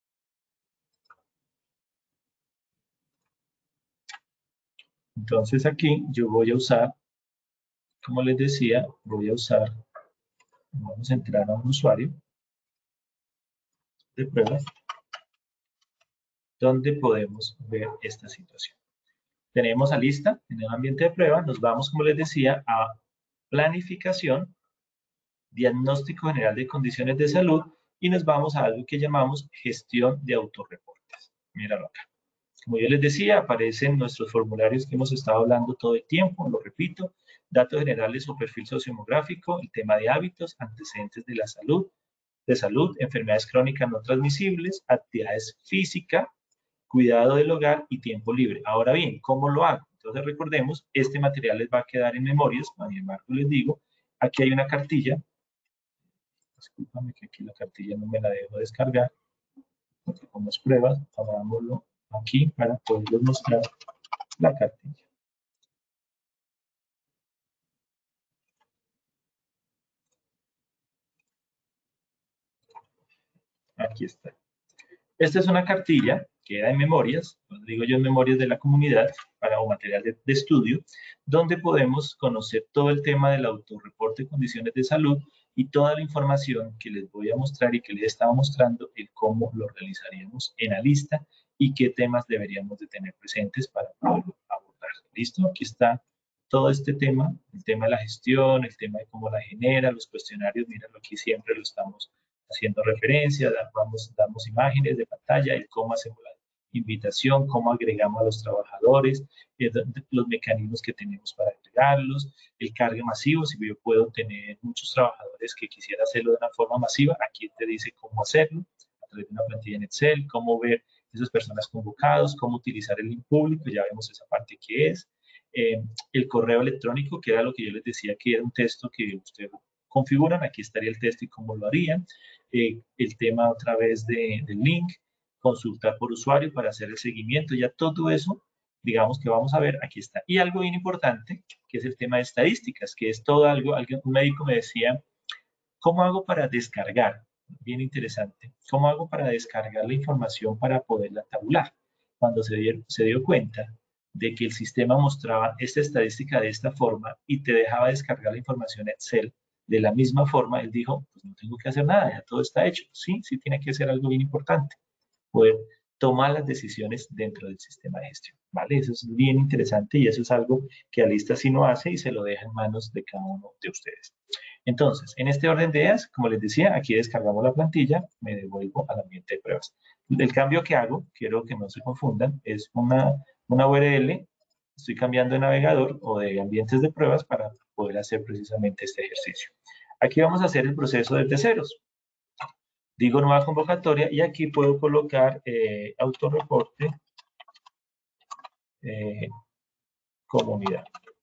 Entonces aquí yo voy a usar, como les decía, vamos a entrar a un usuario de pruebas donde podemos ver esta situación. Tenemos a lista en el ambiente de prueba, nos vamos, como les decía, a planificación, diagnóstico general de condiciones de salud y nos vamos a algo que llamamos gestión de autorreportes. Míralo acá. Como yo les decía, aparecen nuestros formularios que hemos estado hablando todo el tiempo, lo repito, datos generales o perfil sociodemográfico, el tema de hábitos, antecedentes de la salud, de salud, enfermedades crónicas no transmisibles, actividades físicas, cuidado del hogar y tiempo libre. Ahora bien, ¿cómo lo hago? Entonces recordemos, este material les va a quedar en memorias, a mi embargo les digo, aquí hay una cartilla, discúlpame que aquí la cartilla no me la dejo descargar, porque como es pruebas, hagámoslo aquí para poderles mostrar la cartilla. Aquí está. Esta es una cartilla que da en memorias, digo yo en memorias de la comunidad o material de estudio, donde podemos conocer todo el tema del autorreporte de condiciones de salud y toda la información que les voy a mostrar y que les estaba mostrando, el cómo lo realizaríamos en la lista y qué temas deberíamos de tener presentes para poderlo abordar. ¿Listo? Aquí está todo este tema, el tema de la gestión, el tema de cómo la genera, los cuestionarios, míralo aquí siempre lo estamos haciendo referencia, damos imágenes de pantalla, el cómo hacemos la invitación, cómo agregamos a los trabajadores, los mecanismos que tenemos para agregarlos, el cargue masivo, si yo puedo tener muchos trabajadores que quisiera hacerlo de una forma masiva, aquí te dice cómo hacerlo, a través de una plantilla en Excel, cómo ver esas personas convocados, cómo utilizar el link público, ya vemos esa parte que es, el correo electrónico, que era lo que yo les decía que era un texto que ustedes configuran, aquí estaría el texto y cómo lo harían, el tema otra vez del link, consultar por usuario para hacer el seguimiento, ya todo eso, digamos que vamos a ver, aquí está. Y algo bien importante, que es el tema de estadísticas, que es todo algo, un médico me decía, ¿cómo hago para descargar? Bien interesante. ¿Cómo hago para descargar la información para poderla tabular? Cuando se dio cuenta de que el sistema mostraba esta estadística de esta forma y te dejaba descargar la información Excel de la misma forma, él dijo, pues no tengo que hacer nada, ya todo está hecho. Sí, sí tiene que ser algo bien importante, poder tomar las decisiones dentro del sistema de gestión, ¿vale? Eso es bien interesante y eso es algo que Alista sí no hace y se lo deja en manos de cada uno de ustedes. Entonces, en este orden de ideas, como les decía, aquí descargamos la plantilla, me devuelvo al ambiente de pruebas. El cambio que hago, quiero que no se confundan, es una URL, estoy cambiando de navegador o de ambientes de pruebas para poder hacer precisamente este ejercicio. Aquí vamos a hacer el proceso desde ceros. Digo nueva convocatoria y aquí puedo colocar autorreporte comunidad.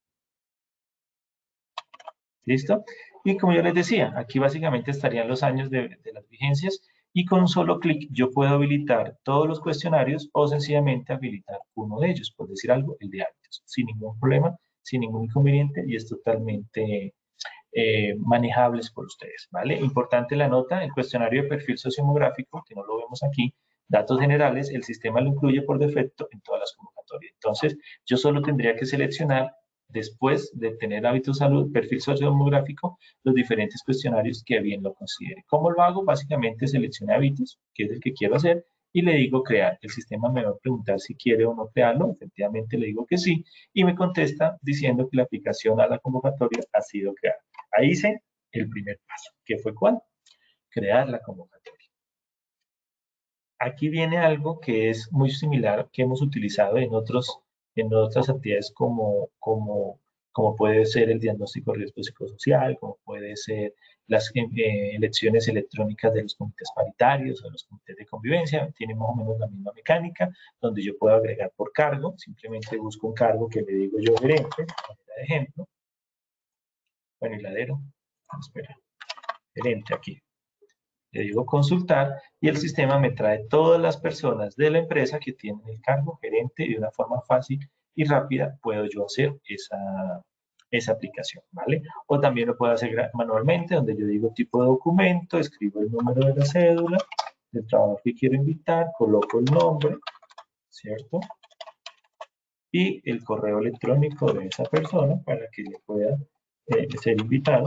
¿Listo? Y como yo les decía, aquí básicamente estarían los años de las vigencias y con un solo clic yo puedo habilitar todos los cuestionarios o sencillamente habilitar uno de ellos, por decir algo, el de hábitos, sin ningún problema, sin ningún inconveniente y es totalmente manejables por ustedes, ¿vale? Importante la nota, el cuestionario de perfil sociodemográfico, que no lo vemos aquí, datos generales, el sistema lo incluye por defecto en todas las convocatorias. Entonces, yo solo tendría que seleccionar, después de tener hábitos de salud, perfil sociodemográfico, los diferentes cuestionarios que bien lo considere. ¿Cómo lo hago? Básicamente seleccioné hábitos, que es el que quiero hacer, y le digo crear. El sistema me va a preguntar si quiere o no crearlo, efectivamente le digo que sí, y me contesta diciendo que la aplicación a la convocatoria ha sido creada. Ahí hice el primer paso, que fue ¿cuál? Crear la convocatoria. Aquí viene algo que es muy similar que hemos utilizado en otras actividades como puede ser el diagnóstico de riesgo psicosocial, como puede ser las elecciones electrónicas de los comités paritarios o de los comités de convivencia, tiene más o menos la misma mecánica, donde yo puedo agregar por cargo, simplemente busco un cargo que le digo yo gerente, de ejemplo, bueno, hiladero, espera, gerente aquí. Le digo consultar y el sistema me trae todas las personas de la empresa que tienen el cargo gerente y de una forma fácil y rápida puedo yo hacer esa aplicación, ¿vale? O también lo puedo hacer manualmente, donde yo digo tipo de documento, escribo el número de la cédula, del trabajo que quiero invitar, coloco el nombre, ¿cierto? Y el correo electrónico de esa persona para que le pueda ser invitado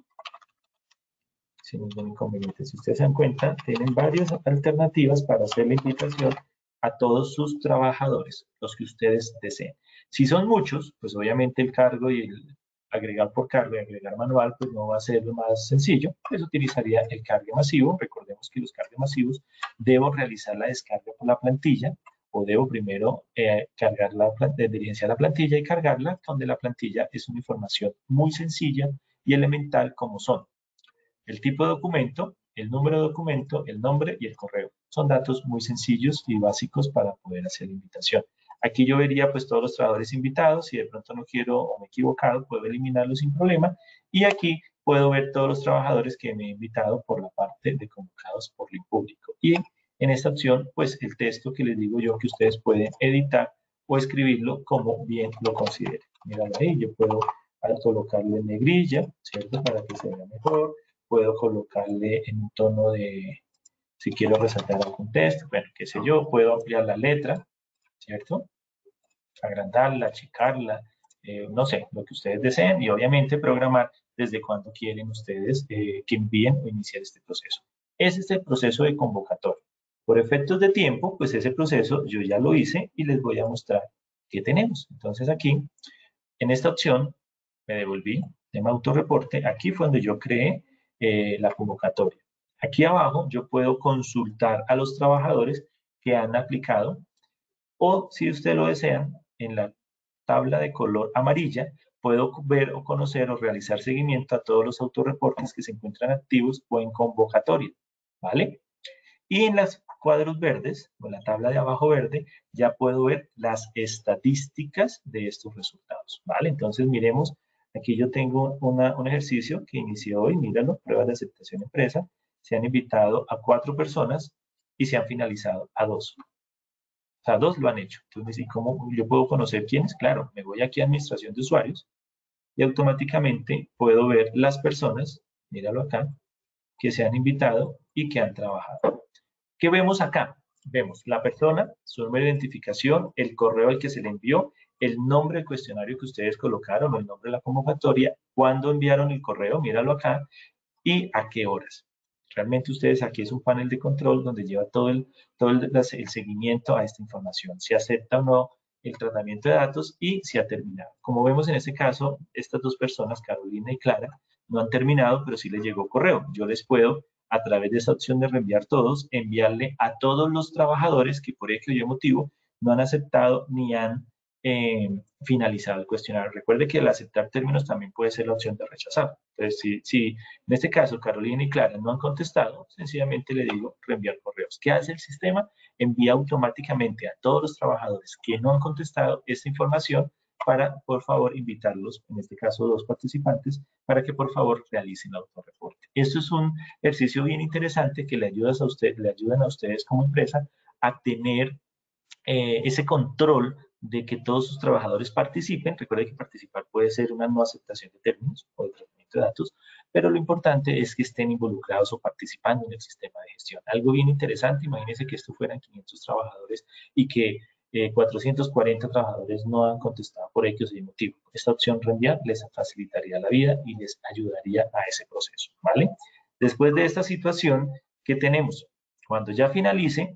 sin ningún inconveniente. Si ustedes se dan cuenta, tienen varias alternativas para hacer la invitación a todos sus trabajadores, los que ustedes deseen. Si son muchos, pues obviamente el cargo y el agregar por cargo y agregar manual, pues no va a ser lo más sencillo, pues utilizaría el cargue masivo. Recordemos que los cargues masivos debo realizar la descarga por la plantilla o debo primero cargar diligenciar la plantilla y cargarla, donde la plantilla es una información muy sencilla y elemental como son el tipo de documento, el número de documento, el nombre y el correo. Son datos muy sencillos y básicos para poder hacer la invitación. Aquí yo vería pues todos los trabajadores invitados. Si de pronto no quiero o me he equivocado, puedo eliminarlos sin problema. Y aquí puedo ver todos los trabajadores que me he invitado por la parte de convocados por link público. Y en esta opción, pues el texto que les digo yo que ustedes pueden editar o escribirlo como bien lo consideren. Miren ahí, yo puedo colocarle negrilla, ¿cierto? Para que se vea mejor. Puedo colocarle en un tono de, si quiero resaltar algún texto, bueno, qué sé yo, puedo ampliar la letra, ¿cierto? Agrandarla, achicarla, no sé, lo que ustedes deseen y obviamente programar desde cuándo quieren ustedes que envíen o iniciar este proceso. Ese es el proceso de convocatoria. Por efectos de tiempo, pues ese proceso yo ya lo hice y les voy a mostrar qué tenemos. Entonces aquí, en esta opción, me devolví, tema autorreporte, aquí fue donde yo creé la convocatoria. Aquí abajo yo puedo consultar a los trabajadores que han aplicado o si ustedes lo desean, en la tabla de color amarilla puedo ver o conocer o realizar seguimiento a todos los autorreportes que se encuentran activos o en convocatoria, ¿vale? Y en los cuadros verdes, o en la tabla de abajo verde, ya puedo ver las estadísticas de estos resultados, ¿vale? Entonces miremos, aquí yo tengo un ejercicio que inicié hoy, míralo, pruebas de aceptación empresa, se han invitado a 4 personas y se han finalizado a 2. O sea, 2 lo han hecho. Entonces, ¿y cómo yo puedo conocer quiénes? Claro, me voy aquí a administración de usuarios y automáticamente puedo ver las personas, míralo acá, que se han invitado y que han trabajado. ¿Qué vemos acá? Vemos la persona, su número de identificación, el correo al que se le envió, el nombre del cuestionario que ustedes colocaron, o el nombre de la convocatoria, cuándo enviaron el correo, míralo acá, y a qué horas. Realmente ustedes aquí es un panel de control donde lleva todo el seguimiento a esta información. Si acepta o no el tratamiento de datos y si ha terminado. Como vemos en este caso, estas 2 personas, Carolina y Clara, no han terminado, pero sí les llegó correo. Yo les puedo, a través de esa opción de reenviar todos, enviarle a todos los trabajadores que por X o Y motivo no han aceptado ni han finalizado el cuestionario. Recuerde que el aceptar términos también puede ser la opción de rechazar. Entonces, si en este caso Carolina y Clara no han contestado, sencillamente le digo reenviar correos. ¿Qué hace el sistema? Envía automáticamente a todos los trabajadores que no han contestado esta información para, por favor, invitarlos, en este caso 2 participantes, para que por favor realicen el autorreporte. Esto es un ejercicio bien interesante que le ayudan a ustedes como empresa a tener ese control de que todos sus trabajadores participen. Recuerde que participar puede ser una no aceptación de términos o de tratamiento de datos, pero lo importante es que estén involucrados o participando en el sistema de gestión. Algo bien interesante, imagínense que esto fueran 500 trabajadores y que 440 trabajadores no han contestado por X o Y motivo. Esta opción reenviar les facilitaría la vida y les ayudaría a ese proceso, ¿vale? Después de esta situación, ¿qué tenemos? Cuando ya finalice,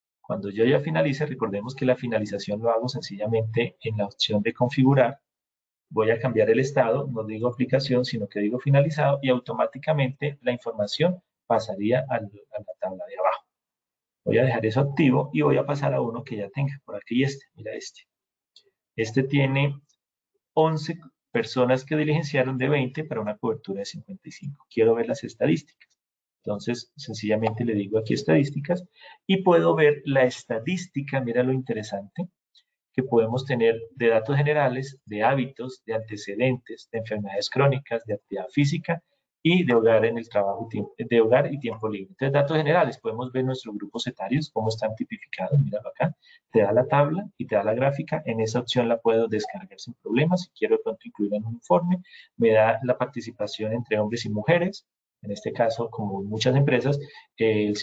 recordemos que la finalización lo hago sencillamente en la opción de configurar. Voy a cambiar el estado, no digo aplicación, sino que digo finalizado y automáticamente la información pasaría a la tabla de abajo. Voy a dejar eso activo y voy a pasar a uno que ya tenga. Por aquí mira este. Este tiene 11 personas que diligenciaron de 20 para una cobertura de 55. Quiero ver las estadísticas. Entonces, sencillamente le digo aquí estadísticas y puedo ver la estadística, mira lo interesante, que podemos tener de datos generales, de hábitos, de antecedentes, de enfermedades crónicas, de actividad física y de hogar en el trabajo, de hogar y tiempo libre. Entonces, datos generales, podemos ver nuestros grupos etarios, cómo están tipificados, míralo acá, te da la tabla y te da la gráfica, en esa opción la puedo descargar sin problema, si quiero de pronto incluirla en un informe, me da la participación entre hombres y mujeres, en este caso, como en muchas empresas, el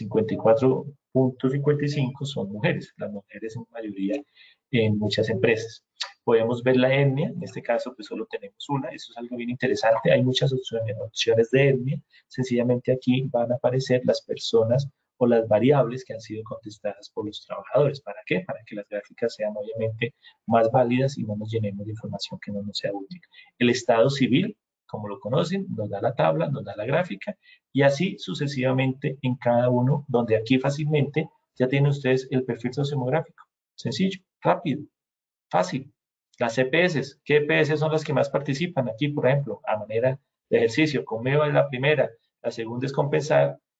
54.55 son mujeres, las mujeres en mayoría en muchas empresas. Podemos ver la etnia, en este caso pues solo tenemos una, eso es algo bien interesante, hay muchas opciones de etnia, sencillamente aquí van a aparecer las personas o las variables que han sido contestadas por los trabajadores. ¿Para qué? Para que las gráficas sean obviamente más válidas y no nos llenemos de información que no nos sea útil. El estado civil, como lo conocen, nos da la tabla, nos da la gráfica y así sucesivamente en cada uno, donde aquí fácilmente ya tienen ustedes el perfil sociodemográfico. Sencillo, rápido, fácil. Las EPS, ¿qué EPS son las que más participan? Aquí, por ejemplo, a manera de ejercicio, Comeo es la primera, la segunda es Compensar,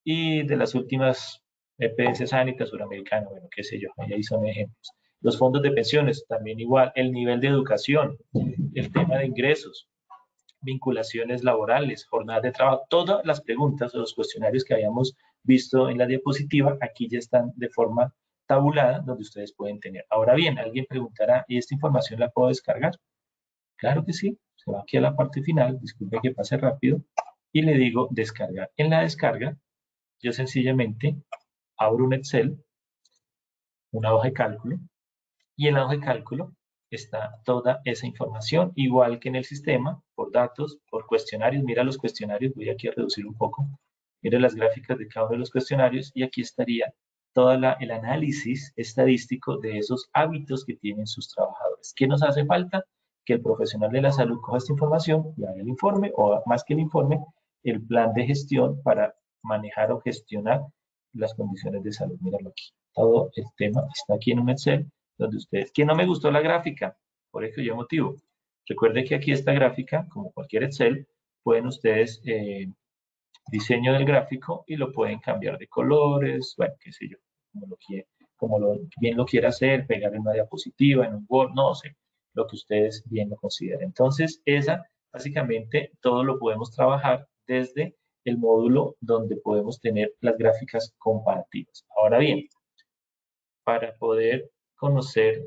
y de las últimas EPS Sanitas, Suramericana, bueno, qué sé yo, ahí son ejemplos. Los fondos de pensiones, también igual, el nivel de educación, el tema de ingresos, vinculaciones laborales, jornadas de trabajo, todas las preguntas o los cuestionarios que habíamos visto en la diapositiva, aquí ya están de forma tabulada, donde ustedes pueden tener. Ahora bien, alguien preguntará, ¿y esta información la puedo descargar? Claro que sí, se va aquí a la parte final, disculpe que pase rápido, y le digo descargar. En la descarga, yo sencillamente abro un Excel, una hoja de cálculo, y en la hoja de cálculo está toda esa información, igual que en el sistema, por datos, por cuestionarios. Mira los cuestionarios, voy aquí a reducir un poco. Mira las gráficas de cada uno de los cuestionarios y aquí estaría todo el análisis estadístico de esos hábitos que tienen sus trabajadores. ¿Qué nos hace falta? Que el profesional de la salud coja esta información y haga el informe, o más que el informe, el plan de gestión para manejar o gestionar las condiciones de salud. Míralo aquí. Todo el tema está aquí en un Excel donde ustedes, que no me gustó la gráfica, por eso yo motivo. Recuerden que aquí esta gráfica, como cualquier Excel, pueden ustedes diseño del gráfico y lo pueden cambiar de colores, bueno, qué sé yo, bien lo quiera hacer, pegar en una diapositiva, en un Word, no sé, lo que ustedes bien lo consideren. Entonces, básicamente, todo lo podemos trabajar desde el módulo donde podemos tener las gráficas comparativas. Ahora bien, para poder conocer,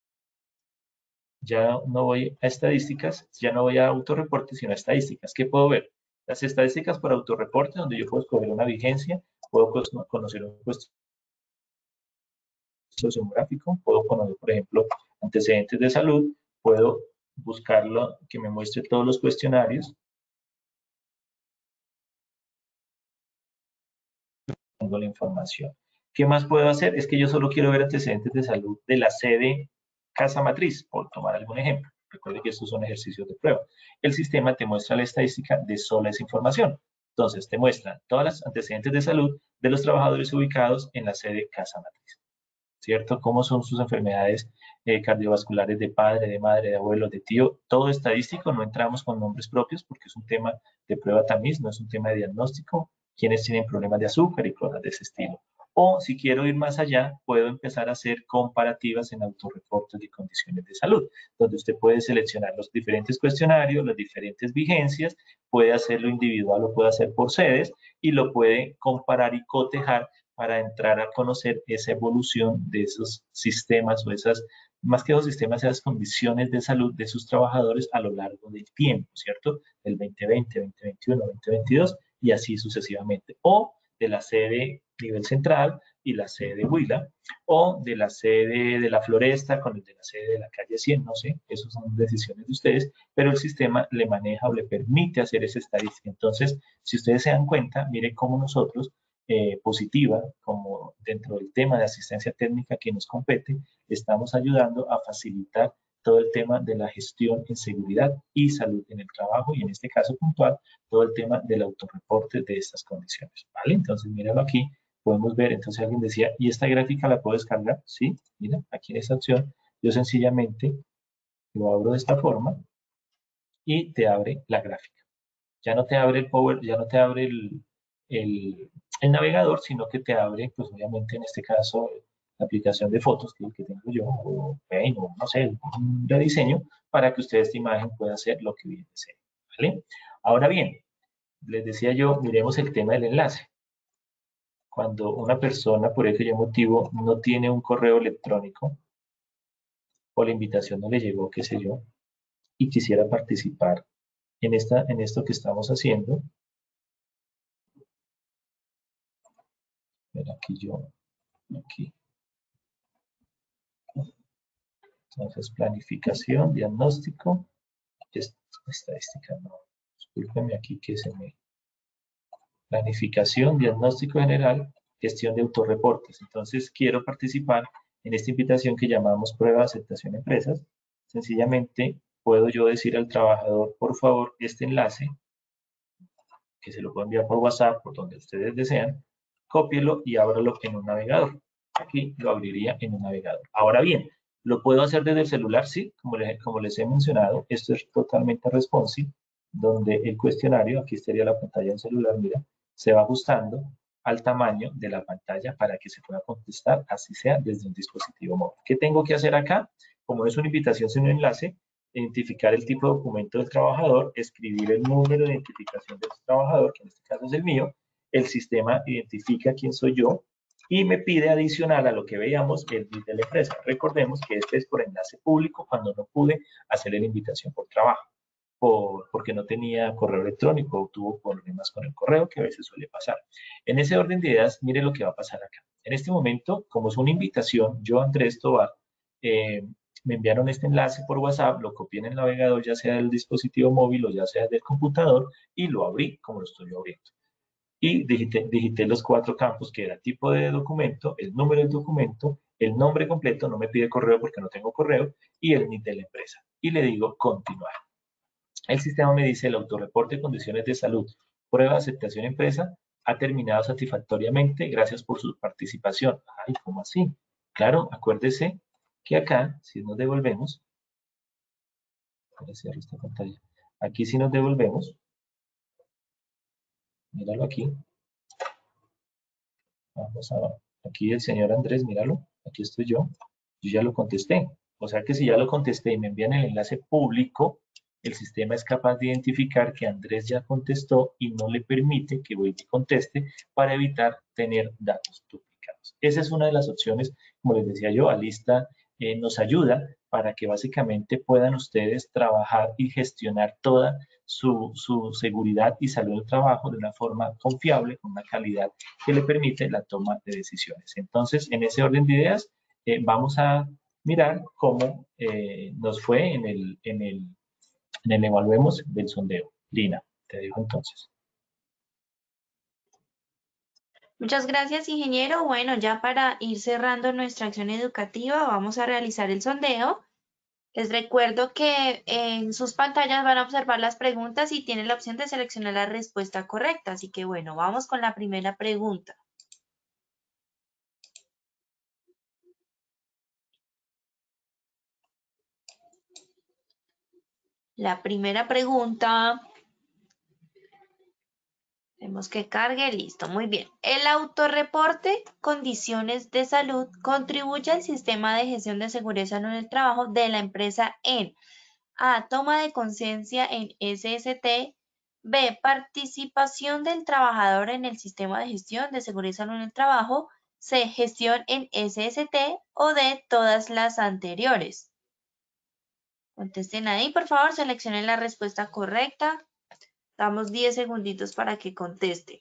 ya no voy a estadísticas, ya no voy a autorreporte, sino a estadísticas. ¿Qué puedo ver? Las estadísticas por autorreporte, donde yo puedo escoger una vigencia, puedo conocer un cuestionario sociográfico, puedo conocer, por ejemplo, antecedentes de salud, puedo buscarlo, que me muestre todos los cuestionarios. Tengo la información. ¿Qué más puedo hacer? Es que yo solo quiero ver antecedentes de salud de la sede casa matriz, por tomar algún ejemplo. Recuerde que estos son ejercicios de prueba. El sistema te muestra la estadística de sola esa información. Entonces, te muestra todas las antecedentes de salud de los trabajadores ubicados en la sede casa matriz. ¿Cierto? ¿Cómo son sus enfermedades cardiovasculares de padre, de madre, de abuelo, de tío? Todo estadístico, no entramos con nombres propios porque es un tema de prueba tamiz, no es un tema de diagnóstico. Quienes tienen problemas de azúcar y cosas de ese estilo. O si quiero ir más allá, puedo empezar a hacer comparativas en autorreportes de condiciones de salud, donde usted puede seleccionar los diferentes cuestionarios, las diferentes vigencias, puede hacerlo individual o puede hacer por sedes y lo puede comparar y cotejar para entrar a conocer esa evolución de esos sistemas o esas, más que esos sistemas, esas condiciones de salud de sus trabajadores a lo largo del tiempo, ¿cierto? Del 2020, 2021, 2022 y así sucesivamente. O de la sede nivel central y la sede de Huila, o de la sede de la Floresta con el de la sede de la calle 100, no sé, esas son decisiones de ustedes, pero el sistema le maneja o le permite hacer esa estadística. Entonces, si ustedes se dan cuenta, miren cómo nosotros, positiva, como dentro del tema de asistencia técnica que nos compete, estamos ayudando a facilitar todo el tema de la gestión en seguridad y salud en el trabajo y en este caso puntual, todo el tema del autorreporte de estas condiciones, ¿vale? Entonces, míralo aquí, podemos ver, entonces alguien decía, ¿y esta gráfica la puedo descargar? Sí, mira, aquí en esta opción, yo sencillamente lo abro de esta forma y te abre la gráfica. Ya no te abre el Power, ya no te abre el navegador, sino que te abre, pues obviamente en este caso, la aplicación de fotos, que es el que tengo yo, o Paint, o no sé, un rediseño, para que ustedes esta imagen pueda hacer lo que bien deseen, ¿vale? Ahora bien, les decía yo, miremos el tema del enlace. Cuando una persona, por ese motivo, no tiene un correo electrónico, o la invitación no le llegó, qué sé yo, y quisiera participar en esto que estamos haciendo, mira, aquí. Entonces, planificación, diagnóstico, estadística, no. Discúlpeme aquí que se me... Planificación, diagnóstico general, gestión de autorreportes. Entonces, quiero participar en esta invitación que llamamos prueba de aceptación de empresas. Sencillamente, puedo yo decir al trabajador, por favor, este enlace, que se lo puedo enviar por WhatsApp, por donde ustedes desean, cópielo y ábralo en un navegador. Aquí lo abriría en un navegador. Ahora bien, ¿lo puedo hacer desde el celular? Sí, como les he mencionado, esto es totalmente responsive, donde el cuestionario, aquí estaría la pantalla del celular, mira, se va ajustando al tamaño de la pantalla para que se pueda contestar, así sea desde un dispositivo móvil. ¿Qué tengo que hacer acá? Como no es una invitación sino un enlace, identificar el tipo de documento del trabajador, escribir el número de identificación del trabajador, que en este caso es el mío, el sistema identifica quién soy yo y me pide adicional a lo que veíamos el NID de la empresa. Recordemos que este es por enlace público cuando no pude hacerle la invitación por trabajo, porque no tenía correo electrónico o tuvo problemas con el correo, que a veces suele pasar. En ese orden de ideas, mire lo que va a pasar acá. En este momento, como es una invitación, yo, Andrés Tobar, me enviaron este enlace por WhatsApp, lo copié en el navegador, ya sea del dispositivo móvil o ya sea del computador, y lo abrí como lo estoy abriendo. Y digité los 4 campos, que era tipo de documento, el número del documento, el nombre completo, no me pide correo porque no tengo correo, y el NID de la empresa. Y le digo continuar. El sistema me dice el autorreporte de condiciones de salud, prueba de aceptación empresa, ha terminado satisfactoriamente, gracias por su participación. Ay, ¿cómo así? Claro, acuérdese que acá, si nos devolvemos, voy a cerrar esta pantalla, aquí si nos devolvemos, míralo aquí, vamos a, aquí el señor Andrés, míralo, aquí estoy yo ya lo contesté. O sea que si ya lo contesté y me envían el enlace público, el sistema es capaz de identificar que Andrés ya contestó y no le permite que vuelva y conteste para evitar tener datos duplicados. Esa es una de las opciones, como les decía yo, Alista nos ayuda para que básicamente puedan ustedes trabajar y gestionar toda su seguridad y salud del trabajo de una forma confiable, con una calidad que le permite la toma de decisiones. Entonces, en ese orden de ideas, vamos a mirar cómo nos fue en el evaluemos del sondeo. Lina, te dejo entonces. Muchas gracias, ingeniero. Bueno, ya para ir cerrando nuestra acción educativa, vamos a realizar el sondeo. Les recuerdo que en sus pantallas van a observar las preguntas y tienen la opción de seleccionar la respuesta correcta. Así que bueno, vamos con la primera pregunta. La primera pregunta, tenemos que cargue, listo, muy bien. El autorreporte condiciones de salud contribuye al sistema de gestión de seguridad en el trabajo de la empresa en A. Toma de conciencia en SST. B. Participación del trabajador en el sistema de gestión de seguridad en el trabajo. C. Gestión en SST. O D. Todas las anteriores. Contesten ahí, por favor, seleccionen la respuesta correcta. Damos 10 segunditos para que conteste.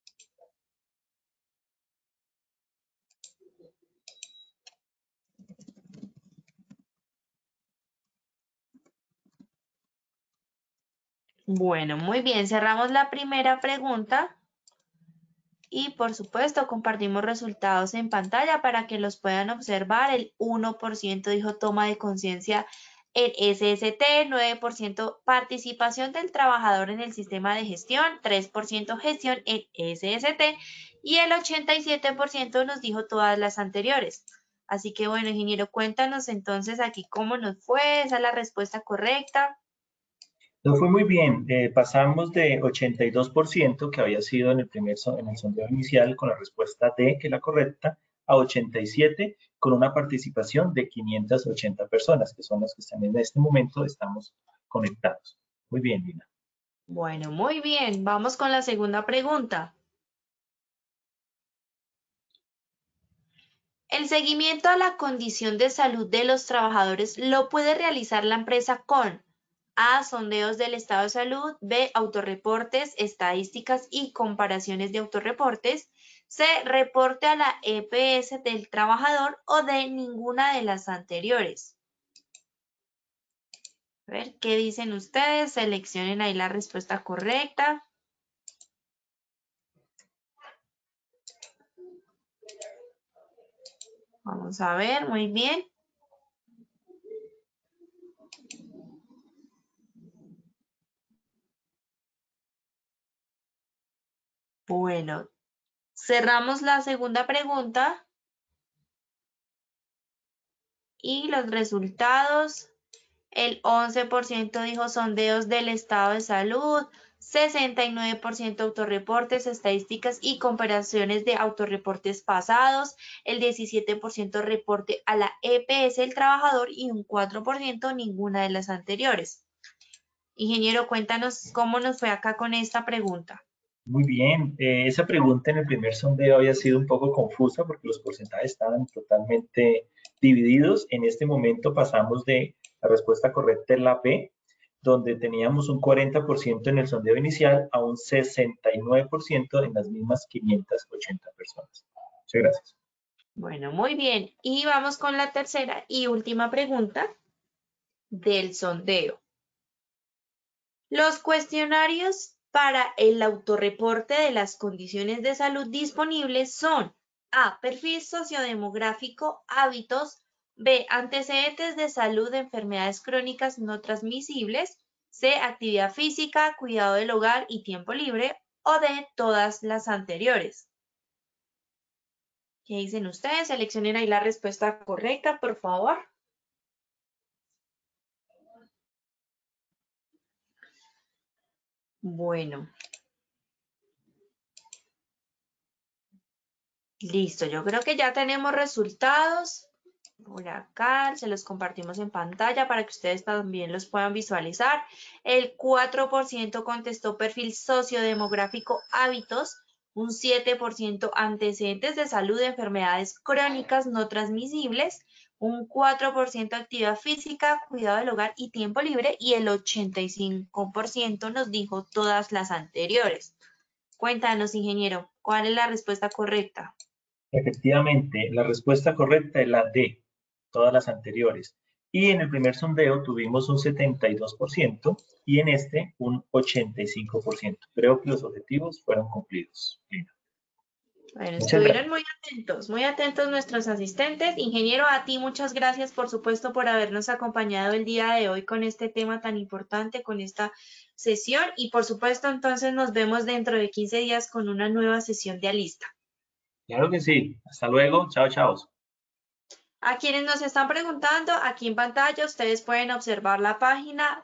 Bueno, muy bien, cerramos la primera pregunta y por supuesto compartimos resultados en pantalla para que los puedan observar. El 1% dijo toma de conciencia en SST, 9% participación del trabajador en el sistema de gestión, 3% gestión en SST y el 87% nos dijo todas las anteriores. Así que bueno, ingeniero, cuéntanos entonces aquí cómo nos fue, esa es la respuesta correcta. Nos fue muy bien, pasamos de 82% que había sido en el sondeo inicial con la respuesta D, que es la correcta, a 87 con una participación de 580 personas, que son las que están en este momento, estamos conectados. Muy bien, Lina. Bueno, muy bien, vamos con la segunda pregunta. El seguimiento a la condición de salud de los trabajadores lo puede realizar la empresa con A. Sondeos del estado de salud. B. Autorreportes, estadísticas y comparaciones de autorreportes. C. Reporte a la EPS del trabajador. O D. Ninguna de las anteriores. A ver, ¿qué dicen ustedes? Seleccionen ahí la respuesta correcta. Vamos a ver, muy bien. Bueno, cerramos la segunda pregunta y los resultados. El 11% dijo sondeos del estado de salud, 69% autorreportes, estadísticas y comparaciones de autorreportes pasados, el 17% reporte a la EPS del trabajador y un 4% ninguna de las anteriores. Ingeniero, cuéntanos cómo nos fue acá con esta pregunta. Muy bien, esa pregunta en el primer sondeo había sido un poco confusa porque los porcentajes estaban totalmente divididos. En este momento pasamos de la respuesta correcta en la B, donde teníamos un 40% en el sondeo inicial a un 69% en las mismas 580 personas. Muchas gracias. Bueno, muy bien. Y vamos con la tercera y última pregunta del sondeo. Los cuestionarios para el autorreporte de las condiciones de salud disponibles son A. Perfil sociodemográfico, hábitos. B. Antecedentes de salud de enfermedades crónicas no transmisibles. C. Actividad física, cuidado del hogar y tiempo libre. O D. Todas las anteriores. ¿Qué dicen ustedes? Seleccionen ahí la respuesta correcta, por favor. Bueno. Listo, yo creo que ya tenemos resultados. Por acá se los compartimos en pantalla para que ustedes también los puedan visualizar. El 4% contestó perfil sociodemográfico, hábitos. Un 7% antecedentes de salud de enfermedades crónicas no transmisibles. Un 4% actividad física, cuidado del hogar y tiempo libre. Y el 85% nos dijo todas las anteriores. Cuéntanos, ingeniero, ¿cuál es la respuesta correcta? Efectivamente, la respuesta correcta es la D, todas las anteriores. Y en el primer sondeo tuvimos un 72% y en este un 85%. Creo que los objetivos fueron cumplidos. Bueno, Muchas estuvieron gracias. muy atentos nuestros asistentes. Ingeniero, a ti muchas gracias, por supuesto, por habernos acompañado el día de hoy con este tema tan importante, con esta sesión. Y por supuesto, entonces nos vemos dentro de 15 días con una nueva sesión de Alista. Claro que sí. Hasta luego. Chao, chao. A quienes nos están preguntando, aquí en pantalla ustedes pueden observar la página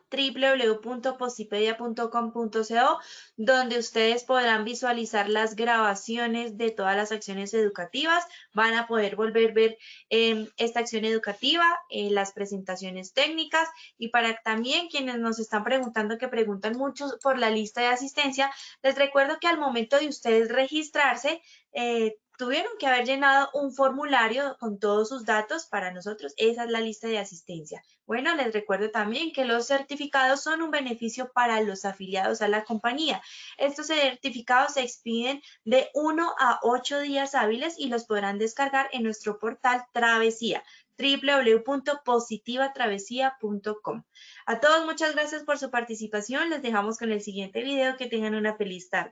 www.posipedia.com.co, donde ustedes podrán visualizar las grabaciones de todas las acciones educativas. Van a poder volver a ver esta acción educativa, las presentaciones técnicas, y para también quienes nos están preguntando, que preguntan mucho por la lista de asistencia, les recuerdo que al momento de ustedes registrarse, tuvieron que haber llenado un formulario con todos sus datos. Para nosotros esa es la lista de asistencia. Bueno, les recuerdo también que los certificados son un beneficio para los afiliados a la compañía. Estos certificados se expiden de 1 a 8 días hábiles y los podrán descargar en nuestro portal Travesía, www.positivatravesía.com. A todos muchas gracias por su participación. Les dejamos con el siguiente video. Que tengan una feliz tarde.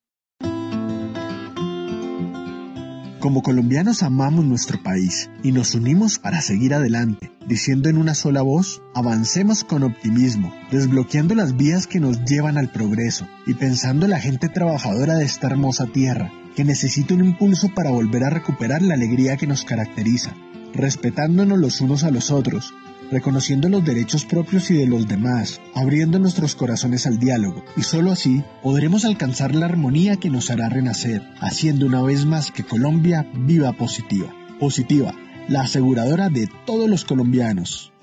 Como colombianos amamos nuestro país y nos unimos para seguir adelante, diciendo en una sola voz, avancemos con optimismo, desbloqueando las vías que nos llevan al progreso y pensando en la gente trabajadora de esta hermosa tierra, que necesita un impulso para volver a recuperar la alegría que nos caracteriza, respetándonos los unos a los otros, reconociendo los derechos propios y de los demás, abriendo nuestros corazones al diálogo, y solo así podremos alcanzar la armonía que nos hará renacer, haciendo una vez más que Colombia viva positiva. Positiva, la aseguradora de todos los colombianos.